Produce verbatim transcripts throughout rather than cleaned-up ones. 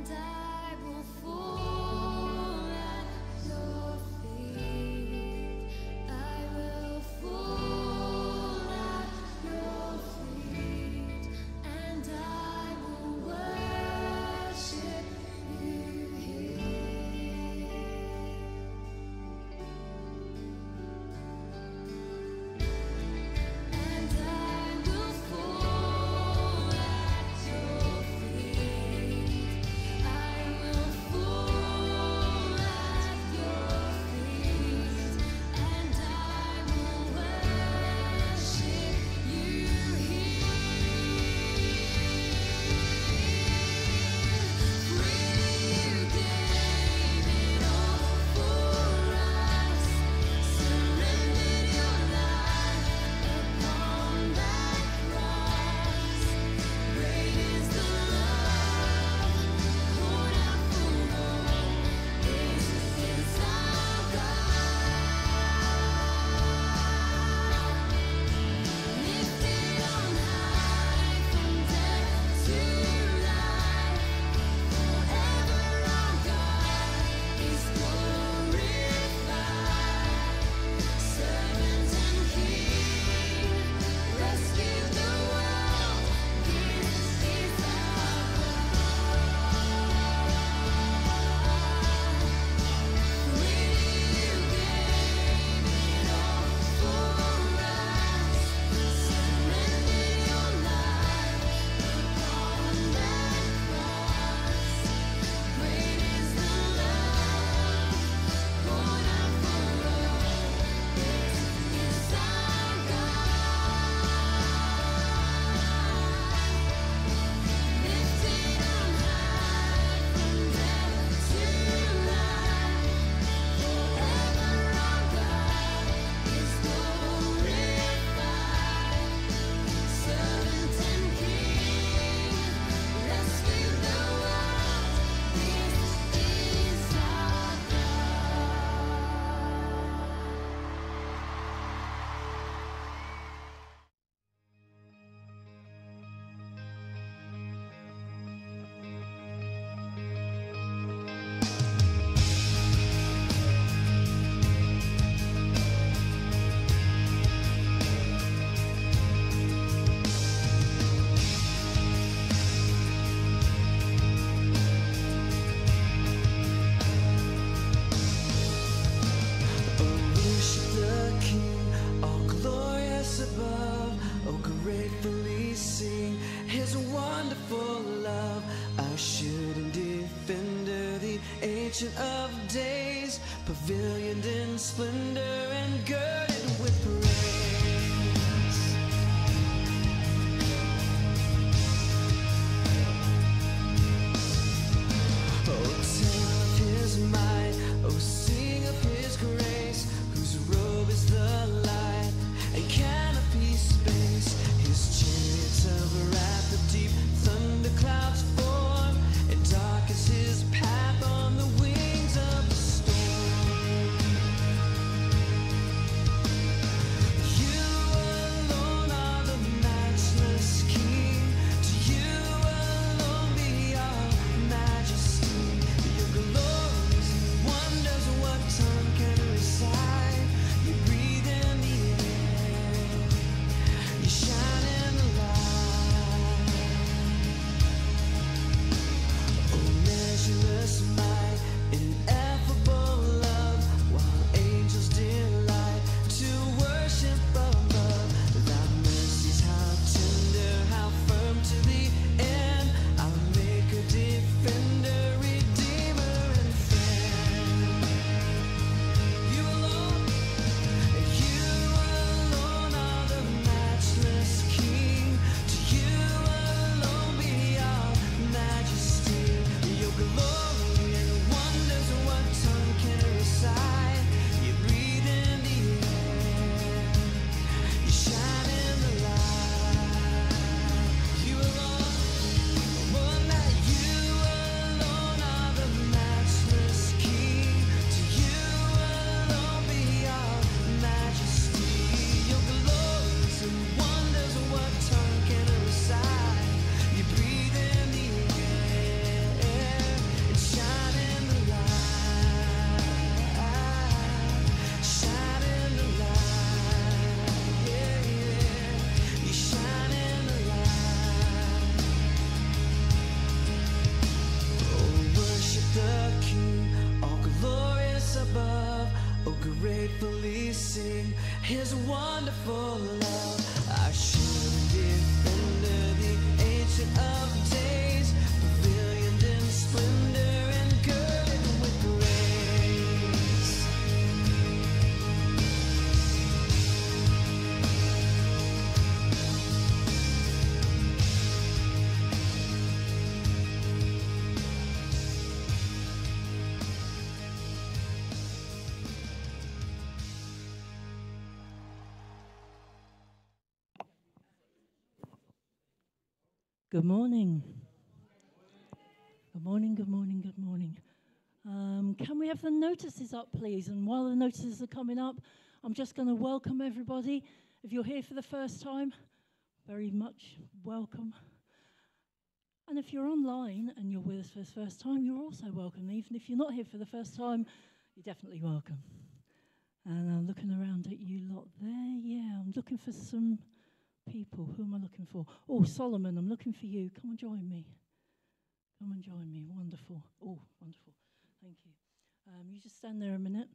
Ancient of days, pavilioned in splendor and girded with praise. Oh, tell of his might, oh, sing of his grace, whose robe is the light and canopy space. His chariots of wrath, the deep thunder clouds form, and dark is his path on the wings of the storm. joyfully sing his wonderful love. Our shield defender, the ancient of days, pavilioned in splendor and girded with grace. Good morning. Good morning, good morning, good morning. Um, can we have the notices up, please? And while the notices are coming up, I'm just going to welcome everybody. If you're here for the first time, very much welcome. And if you're online and you're with us for the first time, you're also welcome. Even if you're not here for the first time, you're definitely welcome. And I'm looking around at you lot there. Yeah, I'm looking for some people. Who am I looking for? Oh, Solomon, I'm looking for you. Come and join me. Come and join me. Wonderful. Oh, wonderful. Thank you. Um, you just stand there a minute.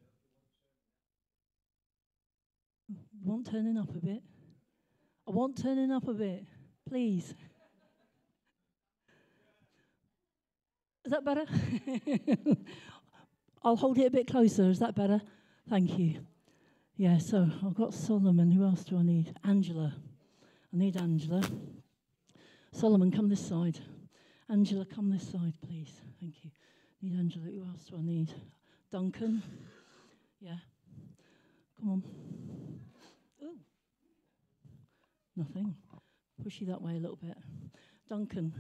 Want turning up a bit? I want turning up a bit, please. Is that better? I'll hold it a bit closer. Is that better? Thank you. Yeah, so I've got Solomon. Who else do I need? Angela. I need Angela. Solomon, come this side. Angela, come this side, please. Thank you. Need Angela. Who else do I need? Duncan. Yeah. Come on. Ooh. Nothing. Push you that way a little bit. Duncan.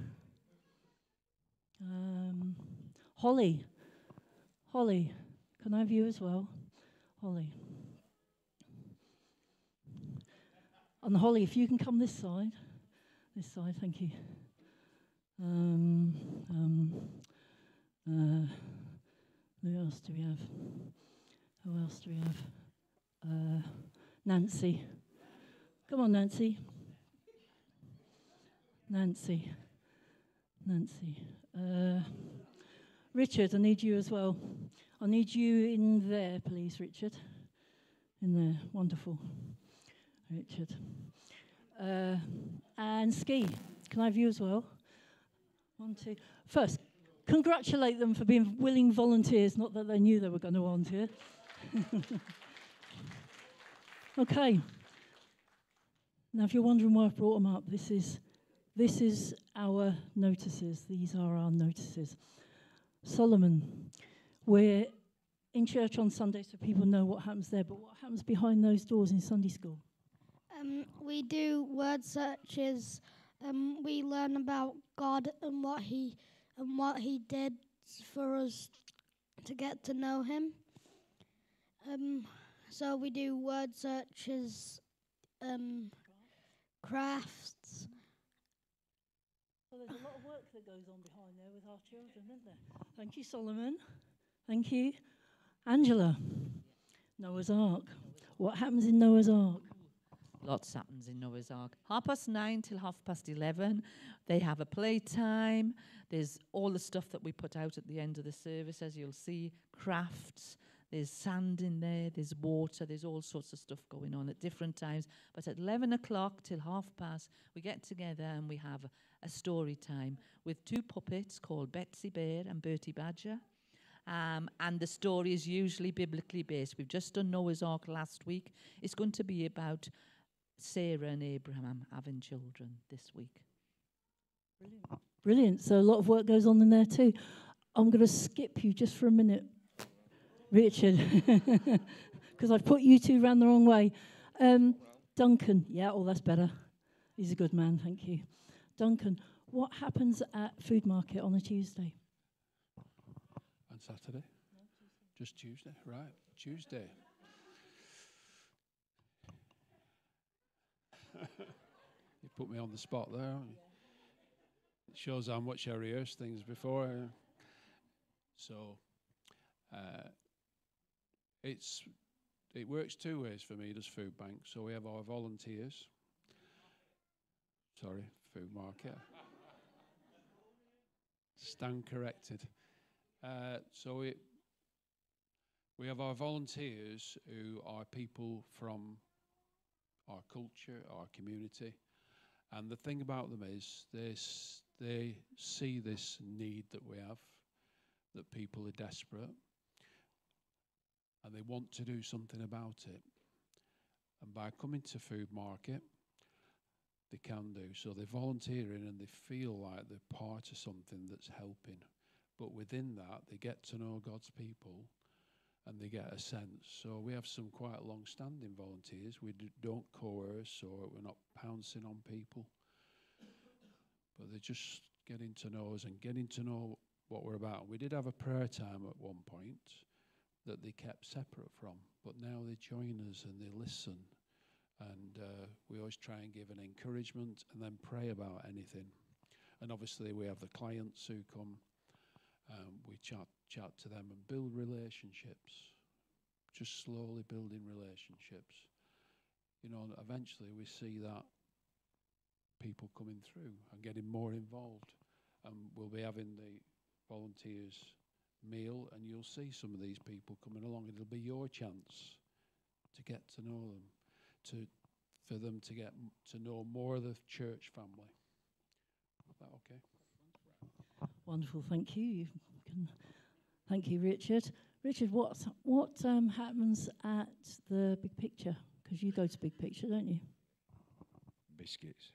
Um, Holly. Holly. Can I have you as well? Holly. And Holly, if you can come this side. This side, thank you. Um, um, uh, who else do we have? Who else do we have? Uh, Nancy. Come on, Nancy. Nancy. Nancy. Uh, Richard, I need you as well. I need you in there, please, Richard. In there. Wonderful. Richard. Uh, and Ski, can I have you as well? One, two. First, congratulate them for being willing volunteers, not that they knew they were going to volunteer. Okay. Now, if you're wondering why I've brought them up, this is, this is our notices. These are our notices. Solomon, we're in church on Sunday so people know what happens there, but what happens behind those doors in Sunday school? Um, we do word searches. Um, we learn about God and what He and what He did for us to get to know Him. Um, so we do word searches, um, crafts. So there's a lot of work that goes on behind there with our children, isn't there? Thank you, Solomon. Thank you, Angela. Noah's Ark. What happens in Noah's Ark? Lots happens in Noah's Ark. Half past nine till half past eleven. They have a playtime. There's all the stuff that we put out at the end of the service, as you'll see, crafts. There's sand in there. There's water. There's all sorts of stuff going on at different times. But at eleven o'clock till half past, we get together and we have a, a story time with two puppets called Betsy Bear and Bertie Badger. Um, and the story is usually biblically based. We've just done Noah's Ark last week. It's going to be about Sarah and Abraham having children this week. Brilliant. Brilliant. So a lot of work goes on in there too. I'm going to skip you just for a minute, Richard, because I've put you two round the wrong way. Um, Duncan. Yeah, oh, that's better. He's a good man, thank you. Duncan, what happens at Food Market on a Tuesday? On Saturday? No, just Tuesday, right. Tuesday. You put me on the spot there. It shows how much I rehearsed things before. Uh, so uh, it's it works two ways for me, does Food Bank. So we have our volunteers. Sorry, Food Market. Stand corrected. Uh, so it We have our volunteers who are people from our culture, our community. And the thing about them is they, s- they see this need that we have, that people are desperate, and they want to do something about it. And by coming to Food Market, they can do. So they're volunteering and they feel like they're part of something that's helping. But within that, they get to know God's people and they get a sense. So we have some quite long-standing volunteers. We d- don't coerce or we're not pouncing on people. But they're just getting to know us and getting to know what we're about. We did have a prayer time at one point that they kept separate from, but now they join us and they listen. And uh, we always try and give an encouragement and then pray about anything. And obviously we have the clients who come. Um, we chat chat to them and build relationships. Just slowly building relationships. You know, and eventually we see that people coming through and getting more involved. And we'll be having the volunteers meal and you'll see some of these people coming along. It'll be your chance to get to know them, to for them to get m- to know more of the church family. Is that okay? Wonderful, thank you. You can, thank you, Richard. Richard, what what um, happens at the Big Picture? Because you go to Big Picture, don't you? Biscuits.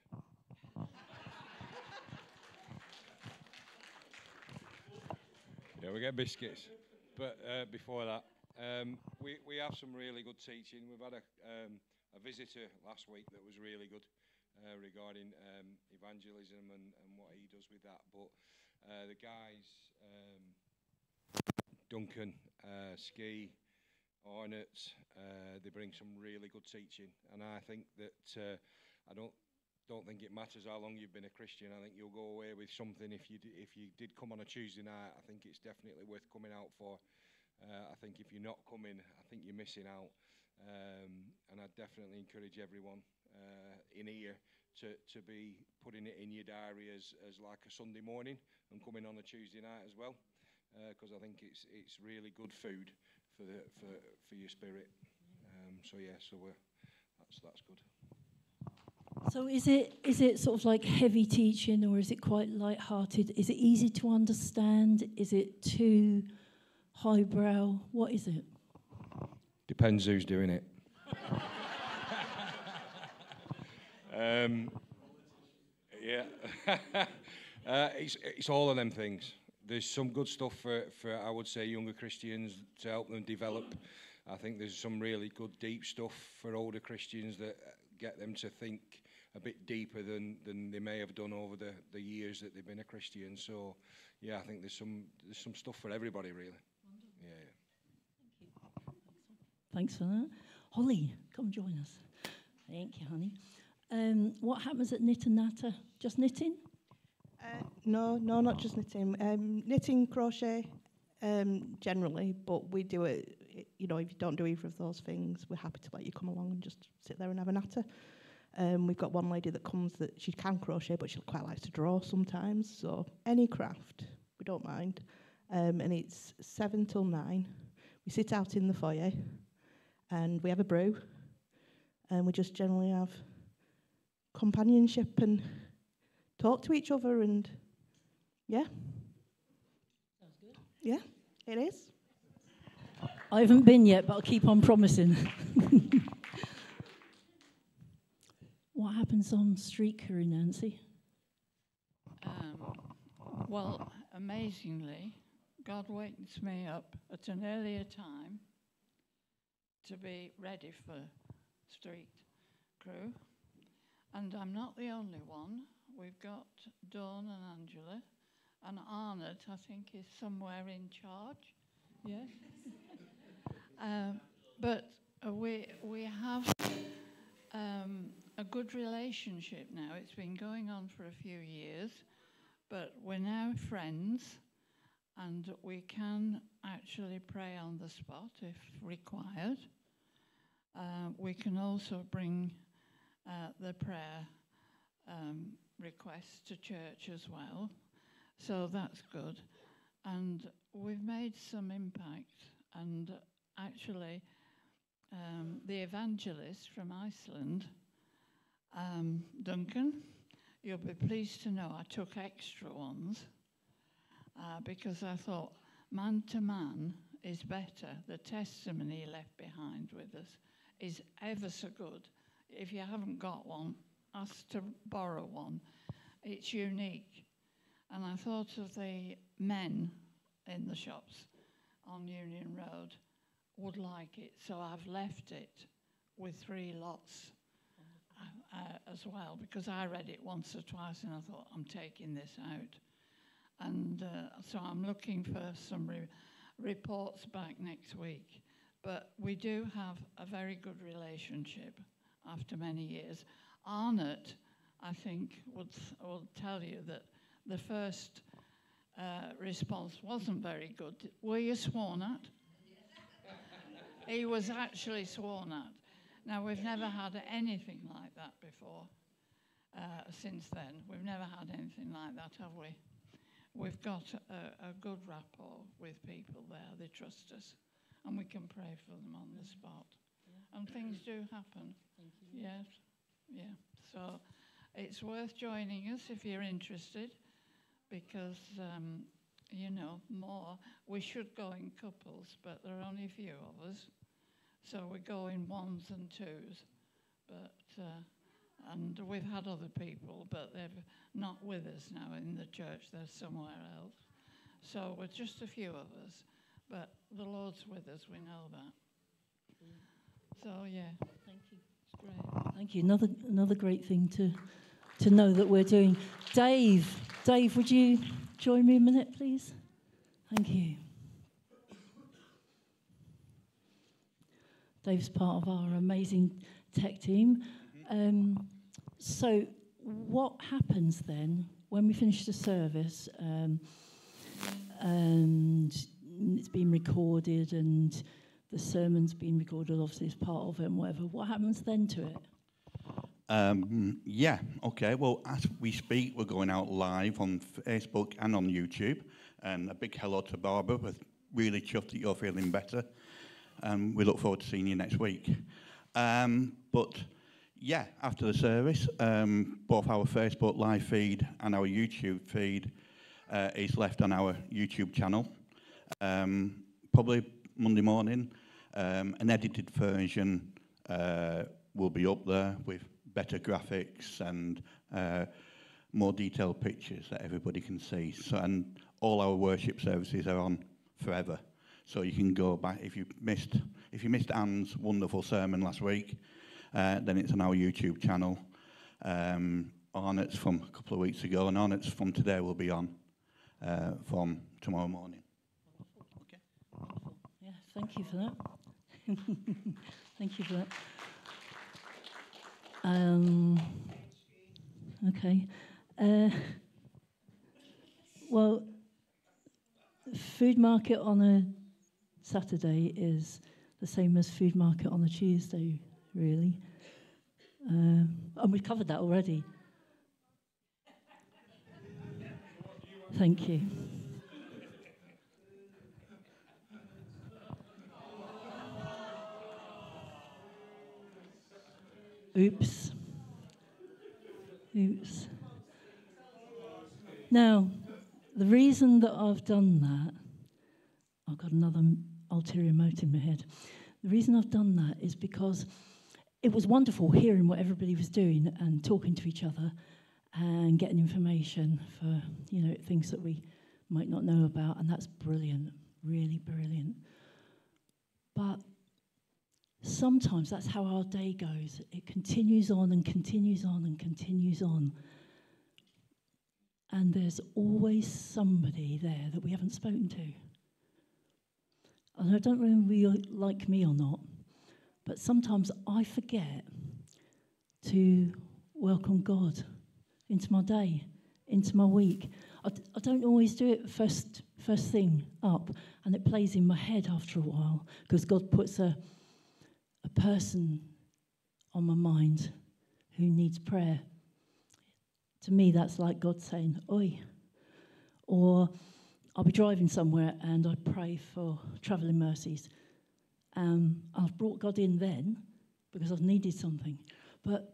Yeah, we get biscuits. But uh, before that, um, we, we have some really good teaching. We've had a, um, a visitor last week that was really good uh, regarding um, evangelism and, and what he does with that. But uh, the guys, um, Duncan, uh, Ski, Arnott, uh, they bring some really good teaching. And I think that uh, I don't don't think it matters how long you've been a Christian. I think you'll go away with something. If you d- if you did come on a Tuesday night, I think it's definitely worth coming out for. Uh, I think if you're not coming, I think you're missing out. Um, and I definitely encourage everyone uh, in here to, to be putting it in your diary as, as like a Sunday morning and coming on a Tuesday night as well, because uh, I think it's it's really good food for the for for your spirit. Um, so yeah, so we're, that's that's good. So is it is it sort of like heavy teaching or is it quite light-hearted? Is it easy to understand? Is it too highbrow? What is it? Depends who's doing it. um, yeah, uh, it's it's all of them things. There's some good stuff for, for I would say younger Christians to help them develop. I think there's some really good deep stuff for older Christians that get them to think a bit deeper than, than they may have done over the, the years that they've been a Christian. So yeah, I think there's some there's some stuff for everybody really. Yeah, yeah. Thanks for that. Holly, come join us. Thank you, honey. Um, what happens at Knit and Natter? Just knitting? Uh, no, no, not just knitting. Um, knitting, crochet, um, generally, but we do it, i- you know, if you don't do either of those things, we're happy to let you come along and just sit there and have a natter. Um, we've got one lady that comes that she can crochet, but she quite likes to draw sometimes, so any craft, we don't mind. Um, and it's seven till nine. We sit out in the foyer, and we have a brew, and we just generally have companionship and talk to each other, and yeah. Sounds good. Yeah, it is. I haven't been yet, but I'll keep on promising. What happens on street curry, Nancy? Um, well, amazingly, God wakes me up at an earlier time to be ready for street crew. And I'm not the only one. We've got Dawn and Angela, and Arnott, I think, is somewhere in charge. Yes. um, but uh, we we have um, a good relationship now. It's been going on for a few years, but we're now friends, and we can actually pray on the spot if required. Uh, we can also bring uh, the prayer um, requests to church as well, so that's good. And we've made some impact, and actually, um, the evangelist from Iceland, um, Duncan, you'll be pleased to know I took extra ones uh, because I thought man to man is better. The testimony he left behind with us is ever so good. If you haven't got one, ask to borrow one. It's unique. And I thought of the men in the shops on Union Road would like it, so I've left it with three lots uh, uh, as well, because I read it once or twice and I thought, I'm taking this out. And uh, so I'm looking for some re- reports back next week. But we do have a very good relationship after many years. Arnott, I think, would, will tell you that the first uh, response wasn't very good. Were you sworn at? He was actually sworn at. Now, we've never had anything like that before. Uh, since then, we've never had anything like that, have we? We've got a, a good rapport with people there. They trust us, and we can pray for them on the spot. Yeah. And things do happen. Thank you. Yes, yeah. So it's worth joining us if you're interested, because um, you know, more. We should go in couples, but there are only a few of us, so we go in ones and twos. But uh, and we've had other people, but they're not with us now in the church. They're somewhere else. So we're just a few of us, but the Lord's with us. We know that. So yeah, thank you. It's great. Thank you. Another another great thing to to know that we're doing. Dave, Dave, would you join me a minute, please? Thank you. Dave's part of our amazing tech team. Um, so what happens then when we finish the service um, and it's been recorded and the sermon's been recorded, obviously as part of it and whatever, what happens then to it? Um, yeah, okay. Well, as we speak, we're going out live on Facebook and on YouTube. And a big hello to Barbara. We're really chuffed that you're feeling better. And we look forward to seeing you next week. Um, but, yeah, after the service, um, both our Facebook live feed and our YouTube feed uh, is left on our YouTube channel. Um, probably Monday morning, um, an edited version uh, will be up there with better graphics and uh, more detailed pictures that everybody can see. So, and all our worship services are on forever. So you can go back if you missed if you missed Anne's wonderful sermon last week, uh, then it's on our YouTube channel. Um, Arnott's from a couple of weeks ago, and Arnott's from today will be on uh, from tomorrow morning. Okay. Yeah, thank you for that. Thank you for that. Um, okay. Uh, well, food market on a Saturday is the same as food market on a Tuesday, really. Um, and we've covered that already. Thank you. Oops. Oops. Now, the reason that I've done that, I've got another ulterior motive in my head. The reason I've done that is because it was wonderful hearing what everybody was doing and talking to each other and getting information for, you know, things that we might not know about, and that's brilliant, really brilliant. But sometimes that's how our day goes. It continues on and continues on and continues on. And there's always somebody there that we haven't spoken to. And I don't know if you like me or not, but sometimes I forget to welcome God into my day, into my week. I, d- I don't always do it first first thing up, and it plays in my head after a while, because God puts a, a person on my mind who needs prayer. To me, that's like God saying, oi. Or I'll be driving somewhere and I pray for travelling mercies. Um, I've brought God in then because I've needed something. But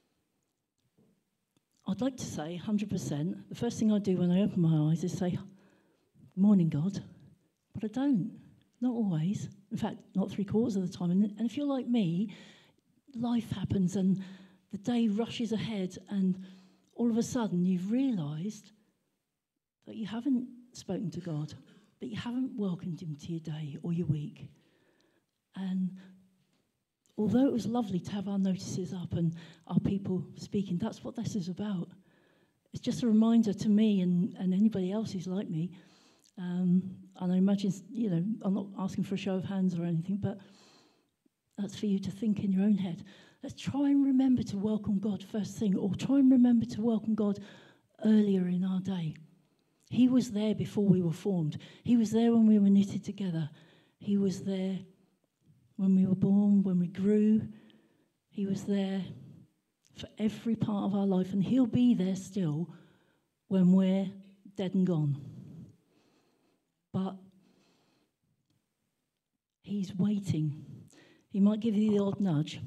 I'd like to say one hundred percent, the first thing I do when I open my eyes is say, morning, God. But I don't. Not always. In fact, not three quarters of the time. And, and if you're like me, life happens and the day rushes ahead and all of a sudden you've realised that you haven't spoken to God, that you haven't welcomed him to your day or your week. And although it was lovely to have our notices up and our people speaking, that's what this is about. It's just a reminder to me and, and anybody else who's like me. Um, and I imagine, you know, I'm not asking for a show of hands or anything, but that's for you to think in your own head. Let's try and remember to welcome God first thing, or try and remember to welcome God earlier in our day. He was there before we were formed. He was there when we were knitted together. He was there when we were born, when we grew. He was there for every part of our life, and he'll be there still when we're dead and gone. But he's waiting. He might give you the odd nudge.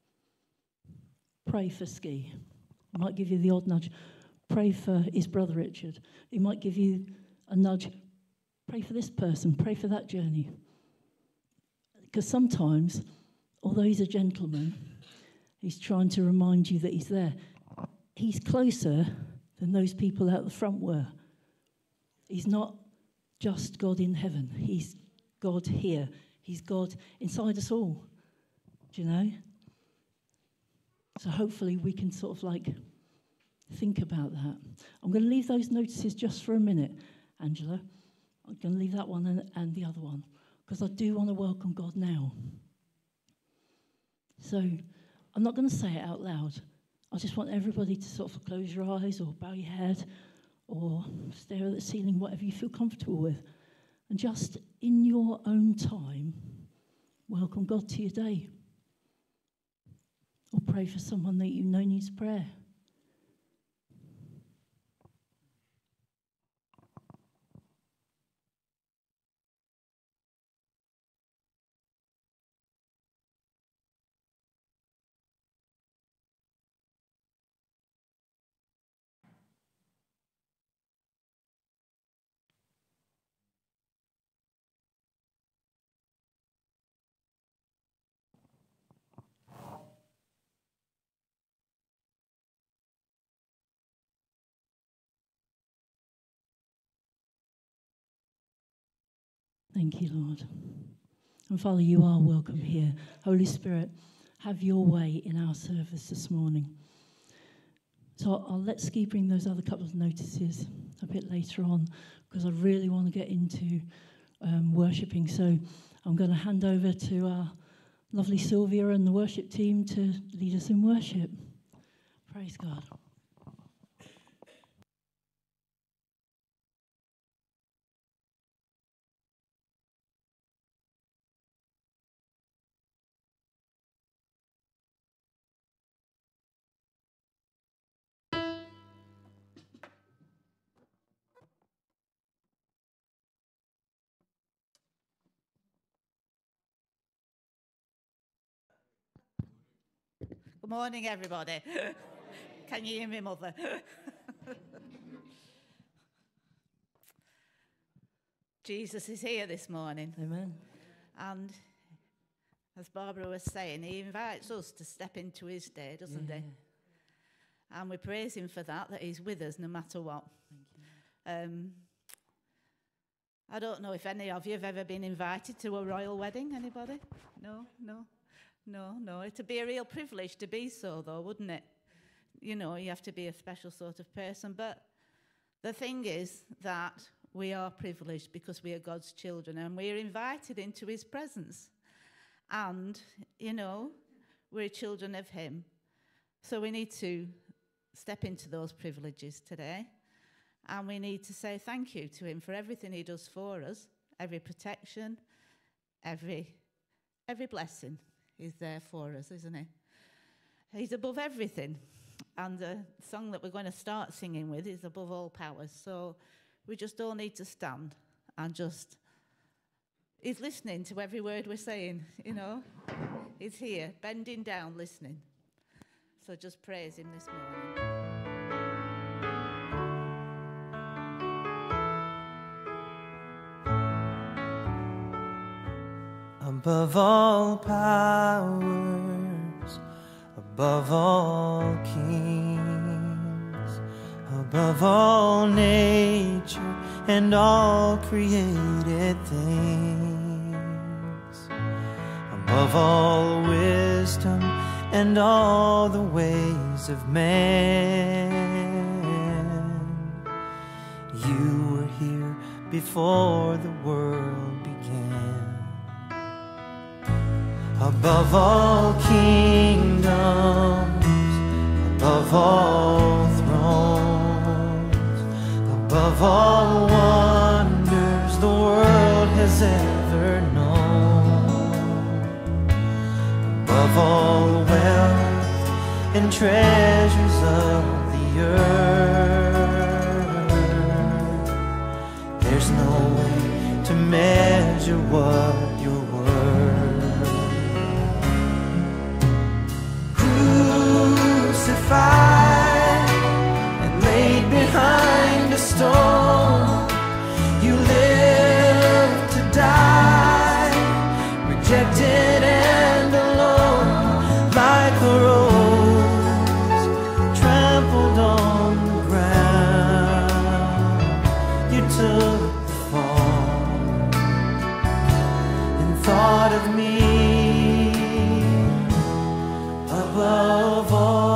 Pray for Ski. He might give you the odd nudge. Pray for his brother Richard. He might give you a nudge. Pray for this person. Pray for that journey. Because sometimes, although he's a gentleman, he's trying to remind you that he's there. He's closer than those people out the front were. He's not just God in heaven. He's God here. He's God inside us all. Do you know? So hopefully we can sort of like think about that. I'm going to leave those notices just for a minute, Angela. I'm going to leave that one and, and the other one, because I do want to welcome God now. So I'm not going to say it out loud. I just want everybody to sort of close your eyes or bow your head or stare at the ceiling, whatever you feel comfortable with. And just in your own time, welcome God to your day. Or pray for someone that you know needs prayer. Thank you, Lord. And Father, you are welcome here. Holy Spirit, have your way in our service this morning. So I'll, I'll let Ski bring those other couple of notices a bit later on, because I really want to get into um, worshipping. So I'm going to hand over to our lovely Sylvia and the worship team to lead us in worship. Praise God. Good morning, everybody. Can you hear me, Mother? Jesus is here this morning. Amen. And as Barbara was saying, he invites us to step into his day, doesn't Yeah. he? And we praise him for that, that he's with us no matter what. Thank you. Um, I don't know if any of you have ever been invited to a royal wedding. Anybody? No? No? No, no. It'd be a real privilege to be so, though, wouldn't it? You know, you have to be a special sort of person. But the thing is that we are privileged because we are God's children and we're invited into his presence. And, you know, we're children of him. So we need to step into those privileges today. And we need to say thank you to him for everything he does for us, every protection, every every blessing. He's there for us, isn't he? He's above everything. And the song that we're going to start singing with is Above All Powers. So we just all need to stand and just He's listening to every word we're saying, you know. He's here, bending down, listening. So just praise him this morning. Above all powers, above all kings, above all nature and all created things, above all wisdom and all the ways of man, you were here before the world began. Above all kingdoms, above all thrones, above all wonders the world has ever known, above all wealth and treasures of the earth, there's no way to measure what you're worth. Crucified and laid behind a stone, you lived to die, rejected and alone, like a rose trampled on the ground. You took the fall and thought of me above all.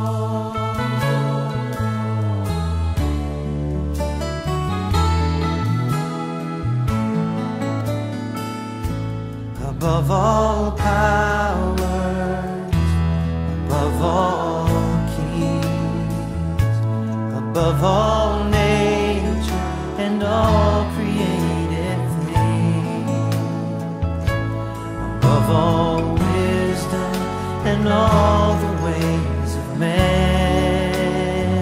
Above all powers, above all kings, above all nature and all created things, above all wisdom and all the ways of man,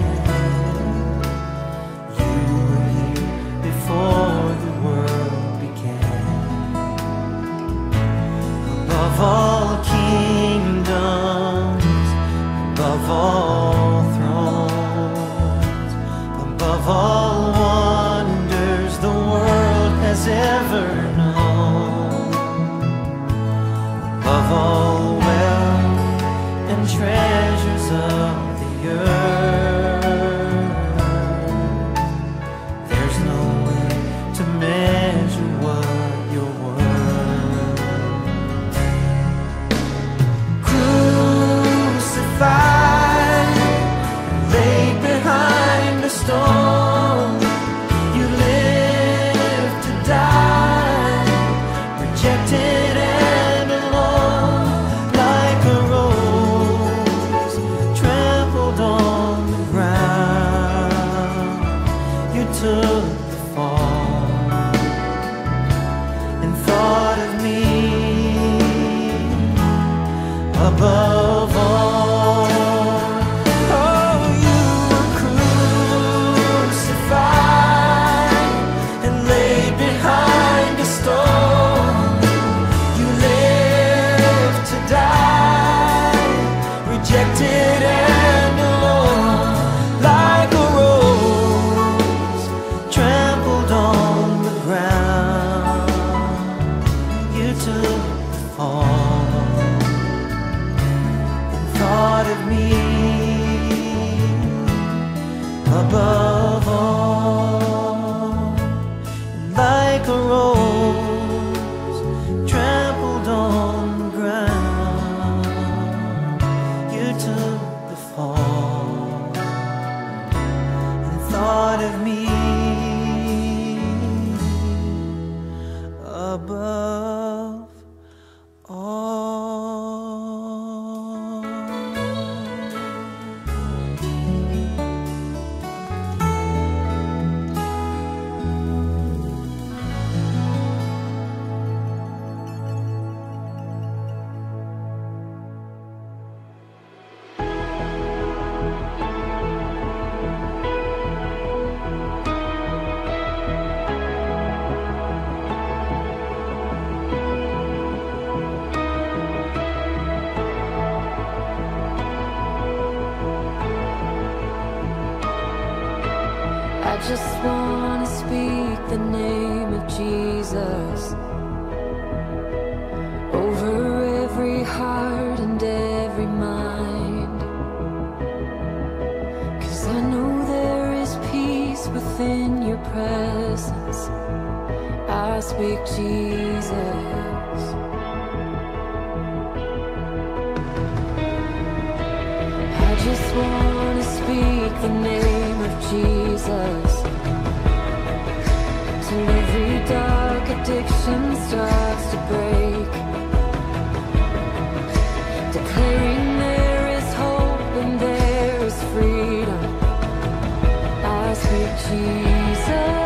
you were here before the world began. Above all kingdoms, above all thrones, above all wonders the world has ever known, above all wealth and treasures of the earth, there's no way to measure what you're worth. Crucified, laid behind a stone, you lived to die, rejected and alone, just want to speak the name of Jesus over every heart and every mind. 'Cause I know there is peace within your presence. I speak Jesus. I just want to speak the name of Jesus till every dark addiction starts to break, declaring there is hope and there is freedom. I speak Jesus.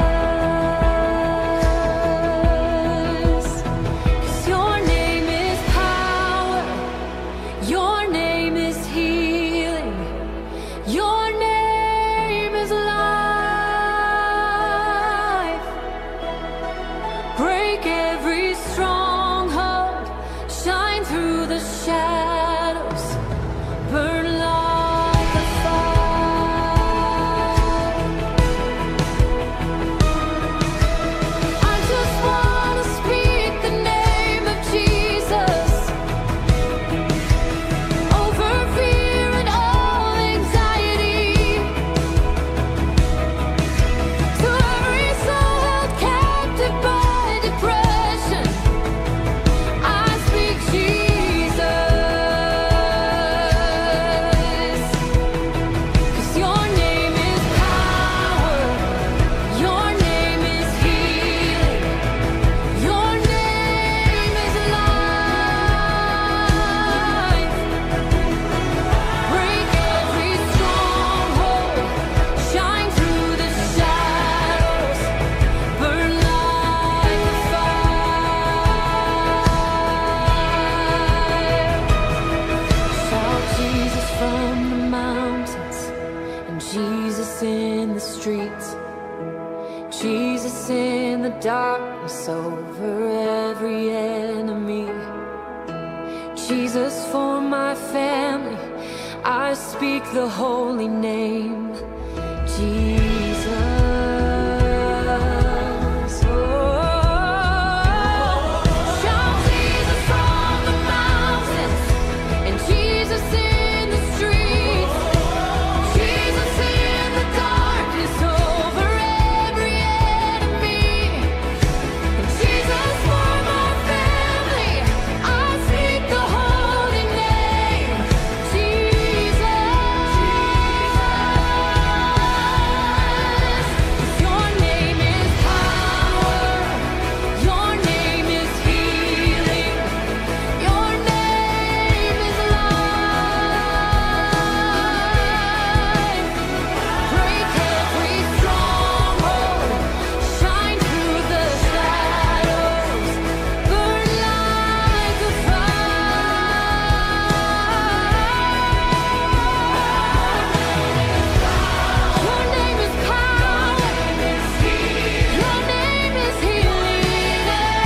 Darkness over every enemy. Jesus for my family, I speak the holy name, Jesus. Oh, shout Jesus from the mountains and Jesus in the streets. Jesus in the darkness over every enemy. Jesus for my family, I speak the holy name, Jesus. Your name is power, your name is healing, your name is life. Break every stronghold, shine through the shadows, burn like a fire. Your name is power, your name is healing.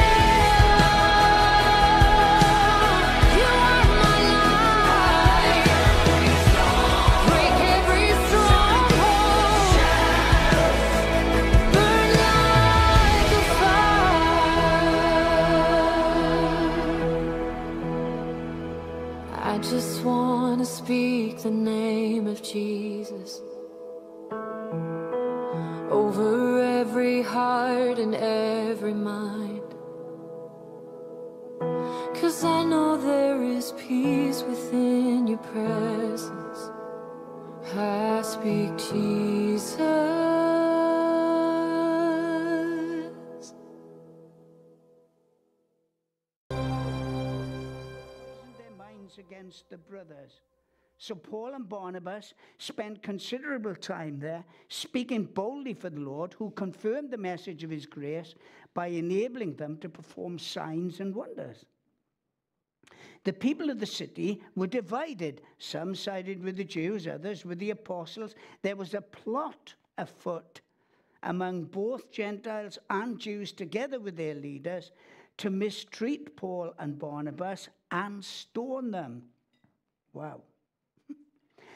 You are my life. Break every stronghold, burn like a fire. I just want to speak the name of Jesus over every heart and every mind. 'Cause I know there is peace within your presence. I speak Jesus. Their minds against the brothers. So Paul and Barnabas spent considerable time there, speaking boldly for the Lord, who confirmed the message of his grace by enabling them to perform signs and wonders. The people of the city were divided. Some sided with the Jews, others with the apostles. There was a plot afoot among both Gentiles and Jews, together with their leaders, to mistreat Paul and Barnabas and stone them. Wow.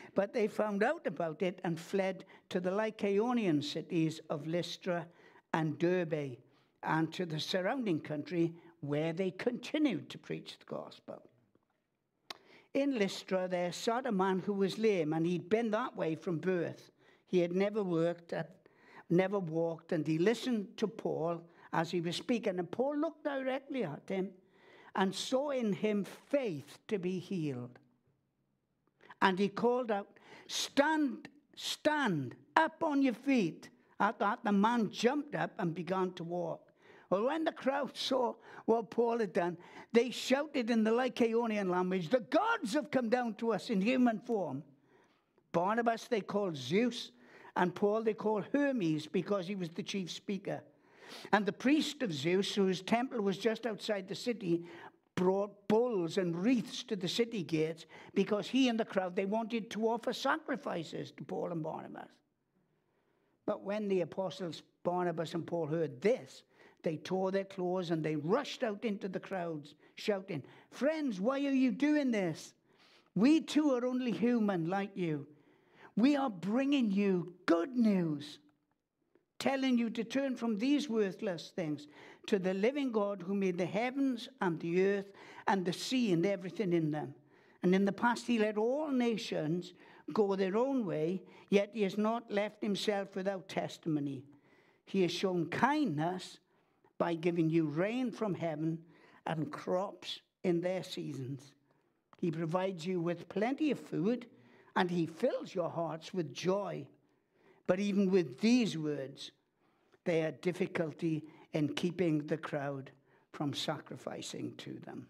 But they found out about it and fled to the Lycaonian cities of Lystra and Derbe and to the surrounding country, where they continued to preach the gospel. In Lystra there sat a man who was lame, and he'd been that way from birth. He had never worked, at, never walked, and he listened to Paul as he was speaking. And Paul looked directly at him and saw in him faith to be healed. And he called out, "Stand, stand, up on your feet." At that, the man jumped up and began to walk. Well, when the crowd saw what Paul had done, they shouted in the Lycaonian language, "The gods have come down to us in human form." Barnabas they called Zeus, and Paul they called Hermes, because he was the chief speaker. And the priest of Zeus, whose temple was just outside the city, brought bulls and wreaths to the city gates, because he and the crowd, they wanted to offer sacrifices to Paul and Barnabas. But when the apostles Barnabas and Paul heard this, they tore their clothes and they rushed out into the crowds, shouting, "Friends, why are you doing this? We too are only human like you. We are bringing you good news, telling you to turn from these worthless things to the living God who made the heavens and the earth and the sea and everything in them. And in the past he let all nations go their own way, yet he has not left himself without testimony. He has shown kindness by giving you rain from heaven and crops in their seasons. He provides you with plenty of food, and he fills your hearts with joy. But even with these words, they had difficulty in keeping the crowd from sacrificing to them."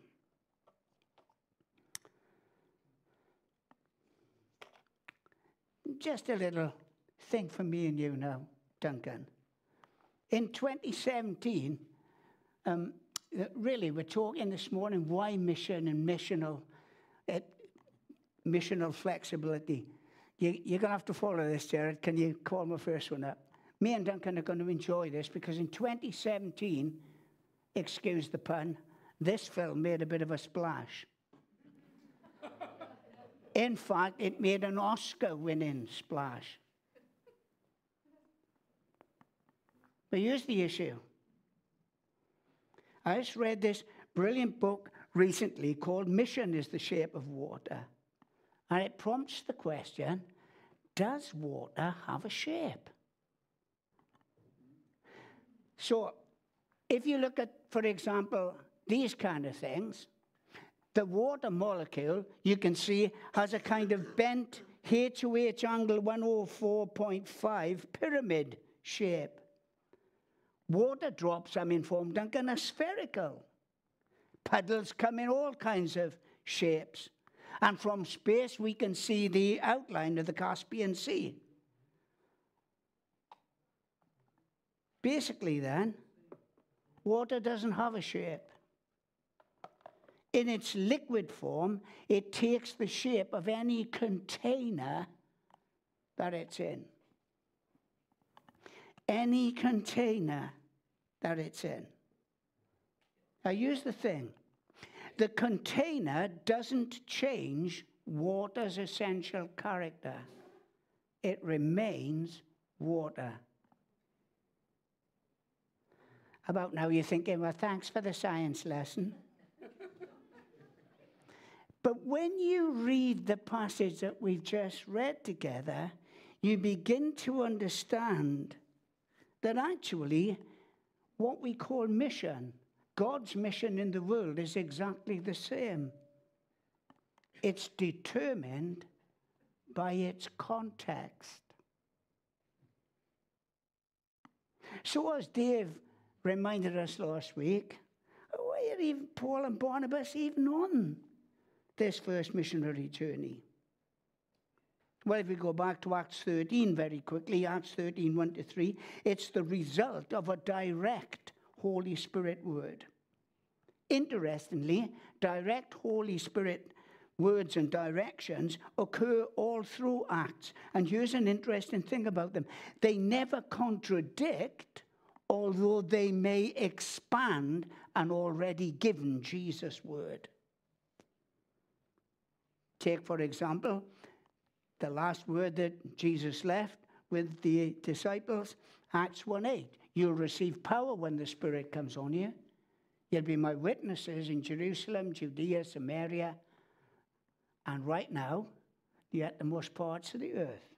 Just a little thing for me and you now, Duncan. In twenty seventeen, um, really, we're talking this morning why mission and missional, uh, missional flexibility. You, you're going to have to follow this, Jared. Can you call my first one up? Me and Duncan are going to enjoy this, because in twenty seventeen, excuse the pun, this film made a bit of a splash. In fact, it made an Oscar-winning splash. But here's the issue. I just read this brilliant book recently called "Mission is the Shape of Water." And it prompts the question, does water have a shape? So if you look at, for example, these kind of things, the water molecule, you can see, has a kind of bent H O H angle one oh four point five pyramid shape. Water drops, I'm informed, Duncan, are spherical. Puddles come in all kinds of shapes. And from space, we can see the outline of the Caspian Sea. Basically, then, water doesn't have a shape. In its liquid form, it takes the shape of any container that it's in. Any container that it's in. Now, here's the thing. The container doesn't change water's essential character. It remains water. About now you're thinking, well, thanks for the science lesson. But when you read the passage that we've just read together, you begin to understand that actually what we call mission, God's mission in the world, is exactly the same. It's determined by its context. So as Dave reminded us last week, why are even Paul and Barnabas even on this first missionary journey? Well, if we go back to Acts thirteen very quickly, Acts thirteen, one to three, it's the result of a direct Holy Spirit word. Interestingly, direct Holy Spirit words and directions occur all through Acts. And here's an interesting thing about them. They never contradict, although they may expand an already given Jesus word. Take, for example, the last word that Jesus left with the disciples, Acts one eight. You'll receive power when the Spirit comes on you. You'll be my witnesses in Jerusalem, Judea, Samaria, and right now, the uttermost parts of the earth.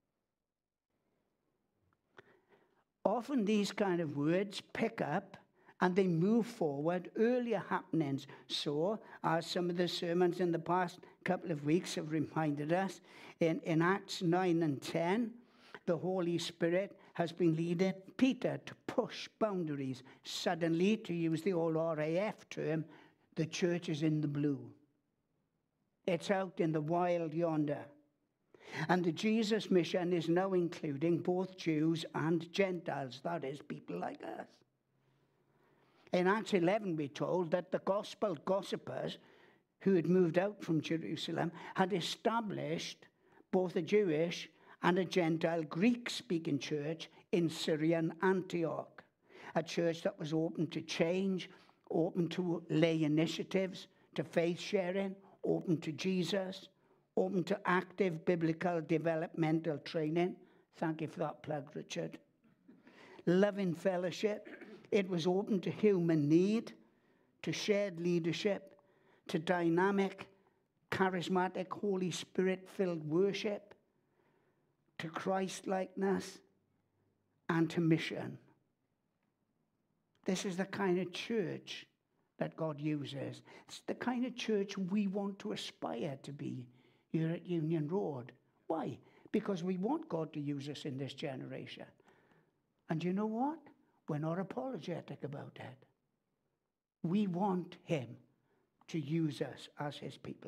Often these kind of words pick up and they move forward earlier happenings. So, as some of the sermons in the past couple of weeks have reminded us, in, in Acts nine and ten, the Holy Spirit has been leading Peter to push boundaries. Suddenly, to use the old R A F term, the church is in the blue. It's out in the wild yonder. And the Jesus mission is now including both Jews and Gentiles, that is, people like us. In Acts eleven, we're told that the gospel gossipers who had moved out from Jerusalem had established both a Jewish and a Gentile Greek-speaking church in Syrian Antioch, a church that was open to change, open to lay initiatives, to faith sharing, open to Jesus, open to active biblical developmental training. Thank you for that plug, Richard. Loving fellowship. It was open to human need, to shared leadership, to dynamic, charismatic, Holy Spirit-filled worship, to Christ-likeness, and to mission. This is the kind of church that God uses. It's the kind of church we want to aspire to be here at Union Road. Why? Because we want God to use us in this generation. And you know what? We're not apologetic about that. We want him to use us as his people.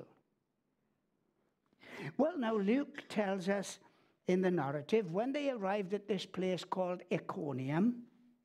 Well, now Luke tells us in the narrative, when they arrived at this place called Iconium,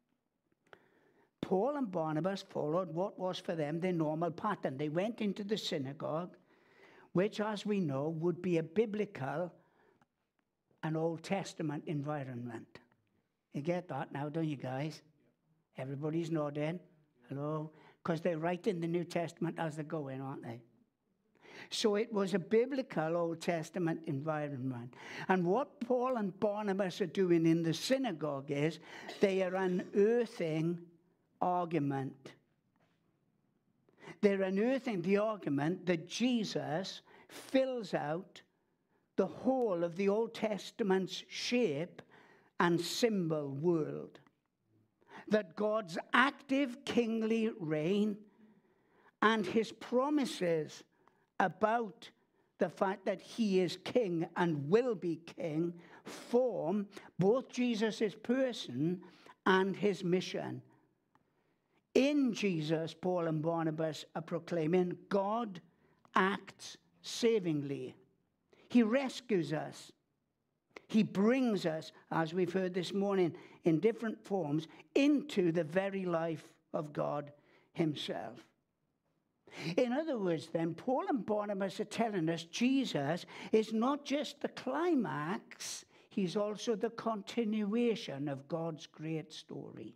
Paul and Barnabas followed what was for them their normal pattern. They went into the synagogue, which, as we know, would be a biblical and Old Testament environment. You get that now, don't you guys? Everybody's nodding. Hello? Because they're writing the New Testament as they're going, aren't they? So it was a biblical Old Testament environment. And what Paul and Barnabas are doing in the synagogue is they are unearthing argument. They're unearthing the argument that Jesus fills out the whole of the Old Testament's shape and symbol world. That God's active kingly reign and his promises about the fact that he is king and will be king form both Jesus' person and his mission. In Jesus, Paul and Barnabas are proclaiming God acts savingly. He rescues us. He brings us, as we've heard this morning, in different forms, into the very life of God himself. In other words, then, Paul and Barnabas are telling us Jesus is not just the climax, he's also the continuation of God's great story.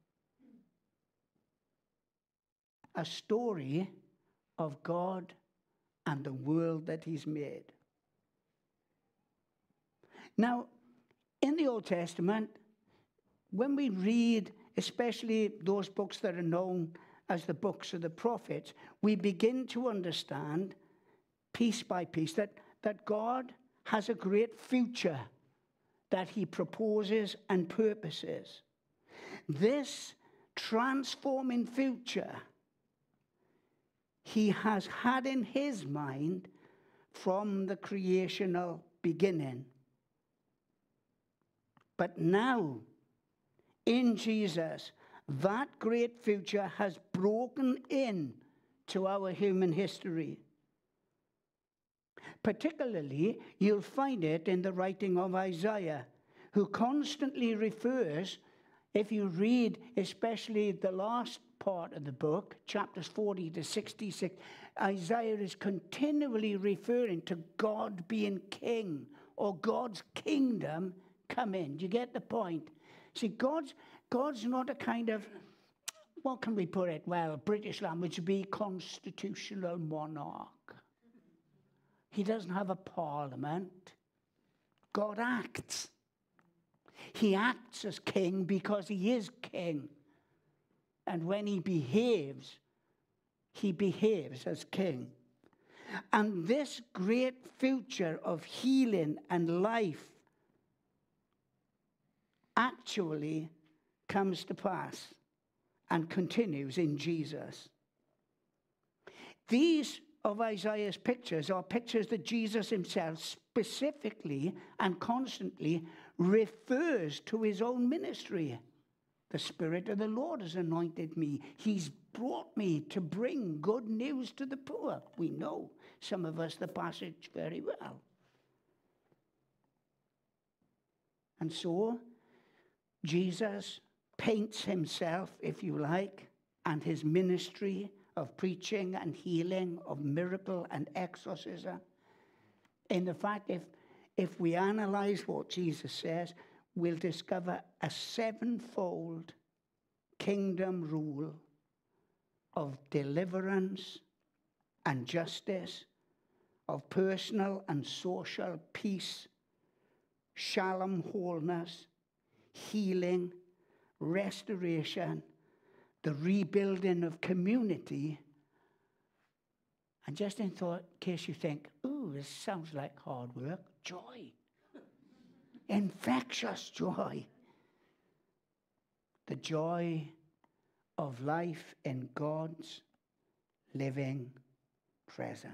A story of God and the world that he's made. Now, in the Old Testament, when we read, especially those books that are known as the books of the prophets, we begin to understand, piece by piece, that, that God has a great future that he proposes and purposes. This transforming future he has had in his mind from the creational beginning. But now, in Jesus, that great future has broken in to our human history. Particularly, you'll find it in the writing of Isaiah, who constantly refers, if you read especially the last part of the book, chapters forty to sixty-six, Isaiah is continually referring to God being king, or God's kingdom come in. Do you get the point? See, God's, God's not a kind of, what can we put it? Well, British language would be constitutional monarch. He doesn't have a parliament. God acts. He acts as king because he is king. And when he behaves, he behaves as king. And this great future of healing and life actually comes to pass and continues in Jesus. These of Isaiah's pictures are pictures that Jesus himself specifically and constantly refers to his own ministry. The Spirit of the Lord has anointed me. He's brought me to bring good news to the poor. We know, some of us, the passage very well. And so, Jesus paints himself, if you like, and his ministry of preaching and healing, of miracle and exorcism. In the fact, if, if we analyze what Jesus says, we'll discover a sevenfold kingdom rule of deliverance and justice, of personal and social peace, shalom wholeness, healing, restoration, the rebuilding of community. And just in thought, in case you think, ooh, this sounds like hard work, joy. Infectious joy. The joy of life in God's living presence.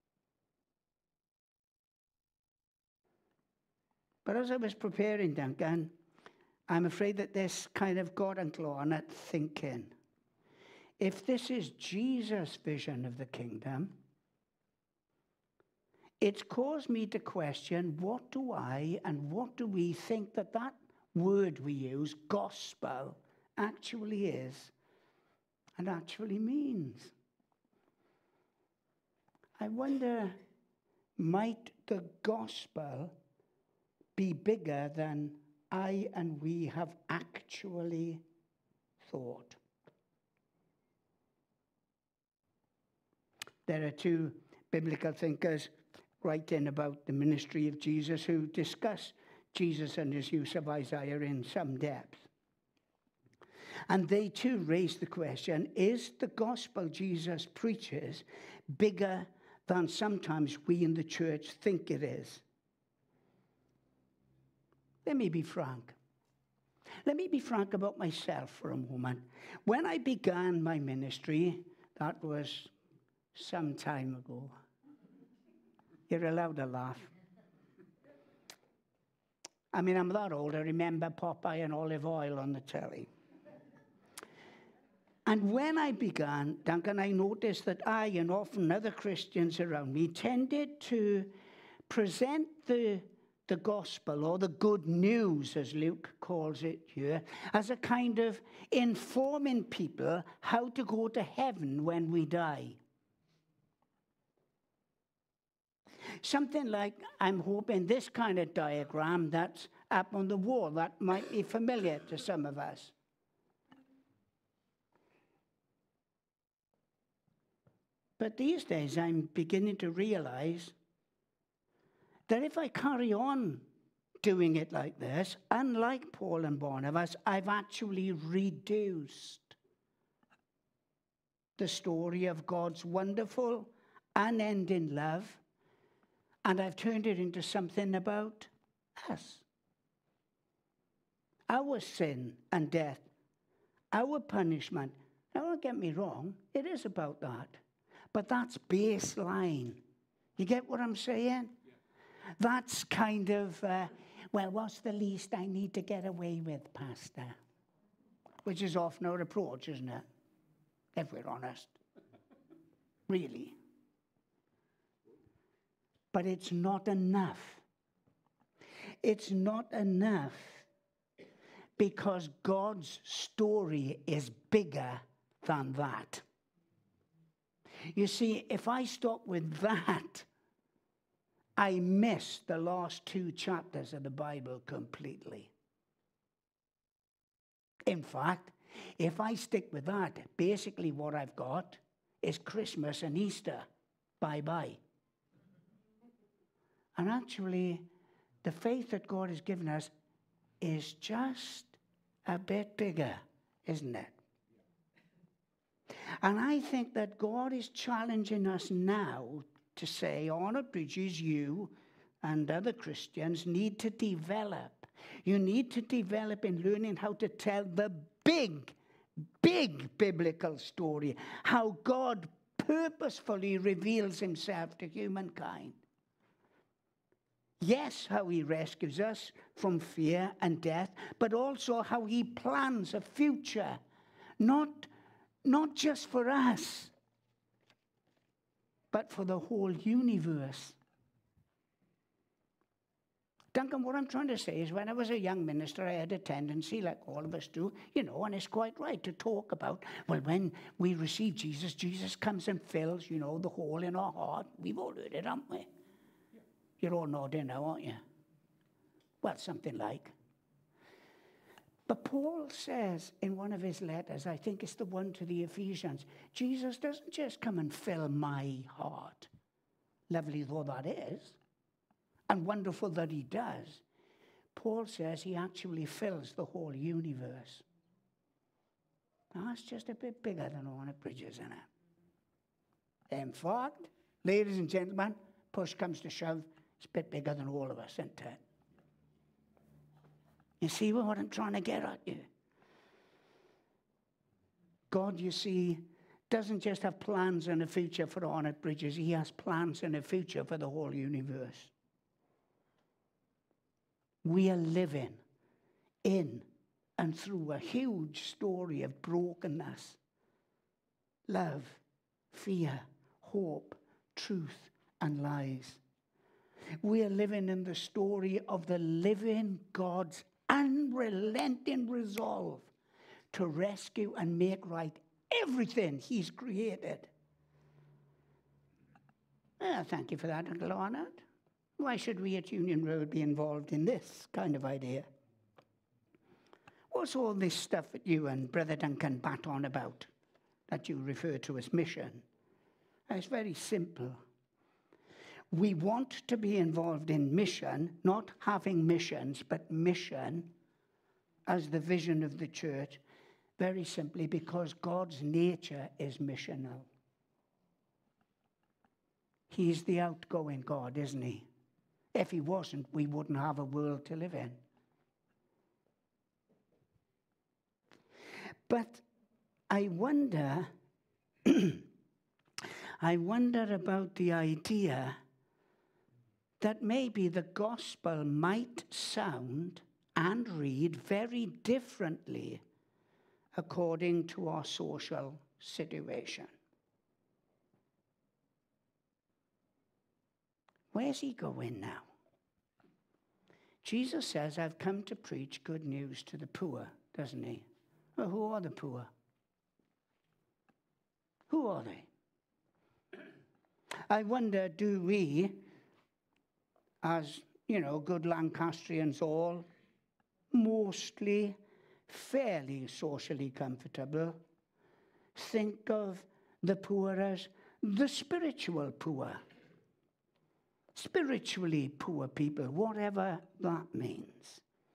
But as I was preparing, Duncan, I'm afraid that this kind of got and claw on it thinking. If this is Jesus' vision of the kingdom, it's caused me to question, what do I and what do we think that that word we use, gospel, actually is and actually means? I wonder, might the gospel be bigger than I and we have actually thought? There are two biblical thinkers writing about the ministry of Jesus who discuss Jesus and his use of Isaiah in some depth. And they too raise the question, is the gospel Jesus preaches bigger than sometimes we in the church think it is? Let me be frank. Let me be frank about myself for a moment. When I began my ministry, that was some time ago. You're allowed to laugh. I mean, I'm that old. I remember Popeye and olive oil on the telly. And when I began, Duncan, I noticed that I and often other Christians around me tended to present the, the gospel, or the good news, as Luke calls it here, as a kind of informing people how to go to heaven when we die. Something like, I'm hoping, this kind of diagram that's up on the wall that might be familiar to some of us. But these days I'm beginning to realize that if I carry on doing it like this, unlike Paul and Barnabas, I've actually reduced the story of God's wonderful, unending love, and I've turned it into something about us. Our sin and death, our punishment. Now, don't get me wrong, it is about that. But that's baseline. You get what I'm saying? Yeah. That's kind of, uh, well, what's the least I need to get away with, Pastor? Which is often our approach, isn't it? If we're honest. Really. But it's not enough. It's not enough because God's story is bigger than that. You see, if I stop with that, I miss the last two chapters of the Bible completely. In fact, if I stick with that, basically what I've got is Christmas and Easter. Bye-bye. And actually, the faith that God has given us is just a bit bigger, isn't it? And I think that God is challenging us now to say, Honor Bridges, you and other Christians need to develop. You need to develop in learning how to tell the big, big biblical story, how God purposefully reveals himself to humankind. Yes, how he rescues us from fear and death, but also how he plans a future, not, not just for us, but for the whole universe. Duncan, what I'm trying to say is when I was a young minister, I had a tendency, like all of us do, you know, and it's quite right to talk about, well, when we receive Jesus, Jesus comes and fills, you know, the hole in our heart. We've all heard it, haven't we? You're all nodding now, aren't you? Well, something like. But Paul says in one of his letters, I think it's the one to the Ephesians, Jesus doesn't just come and fill my heart, lovely though that is, and wonderful that he does. Paul says he actually fills the whole universe. Now, that's just a bit bigger than Honor Bridges, isn't it? In fact, ladies and gentlemen, push comes to shove, it's a bit bigger than all of us, isn't it? You see what I'm trying to get at you? God, you see, doesn't just have plans and a future for Honor Bridges. He has plans and a future for the whole universe. We are living in and through a huge story of brokenness, love, fear, hope, truth, and lies. We are living in the story of the living God's unrelenting resolve to rescue and make right everything he's created. Well, thank you for that, Uncle Arnold. Why should we at Union Road be involved in this kind of idea? What's all this stuff that you and Brother Duncan bat on about, that you refer to as mission? It's very simple. We want to be involved in mission, not having missions, but mission as the vision of the church, very simply because God's nature is missional. He's the outgoing God, isn't he? If he wasn't, we wouldn't have a world to live in. But I wonder, I wonder about the idea that maybe the gospel might sound and read very differently according to our social situation. Where's he going now? Jesus says, I've come to preach good news to the poor, doesn't he? Well, who are the poor? Who are they? I wonder, do we, as, you know, good Lancastrians all, mostly fairly socially comfortable, think of the poor as the spiritual poor? Spiritually poor people, whatever that means.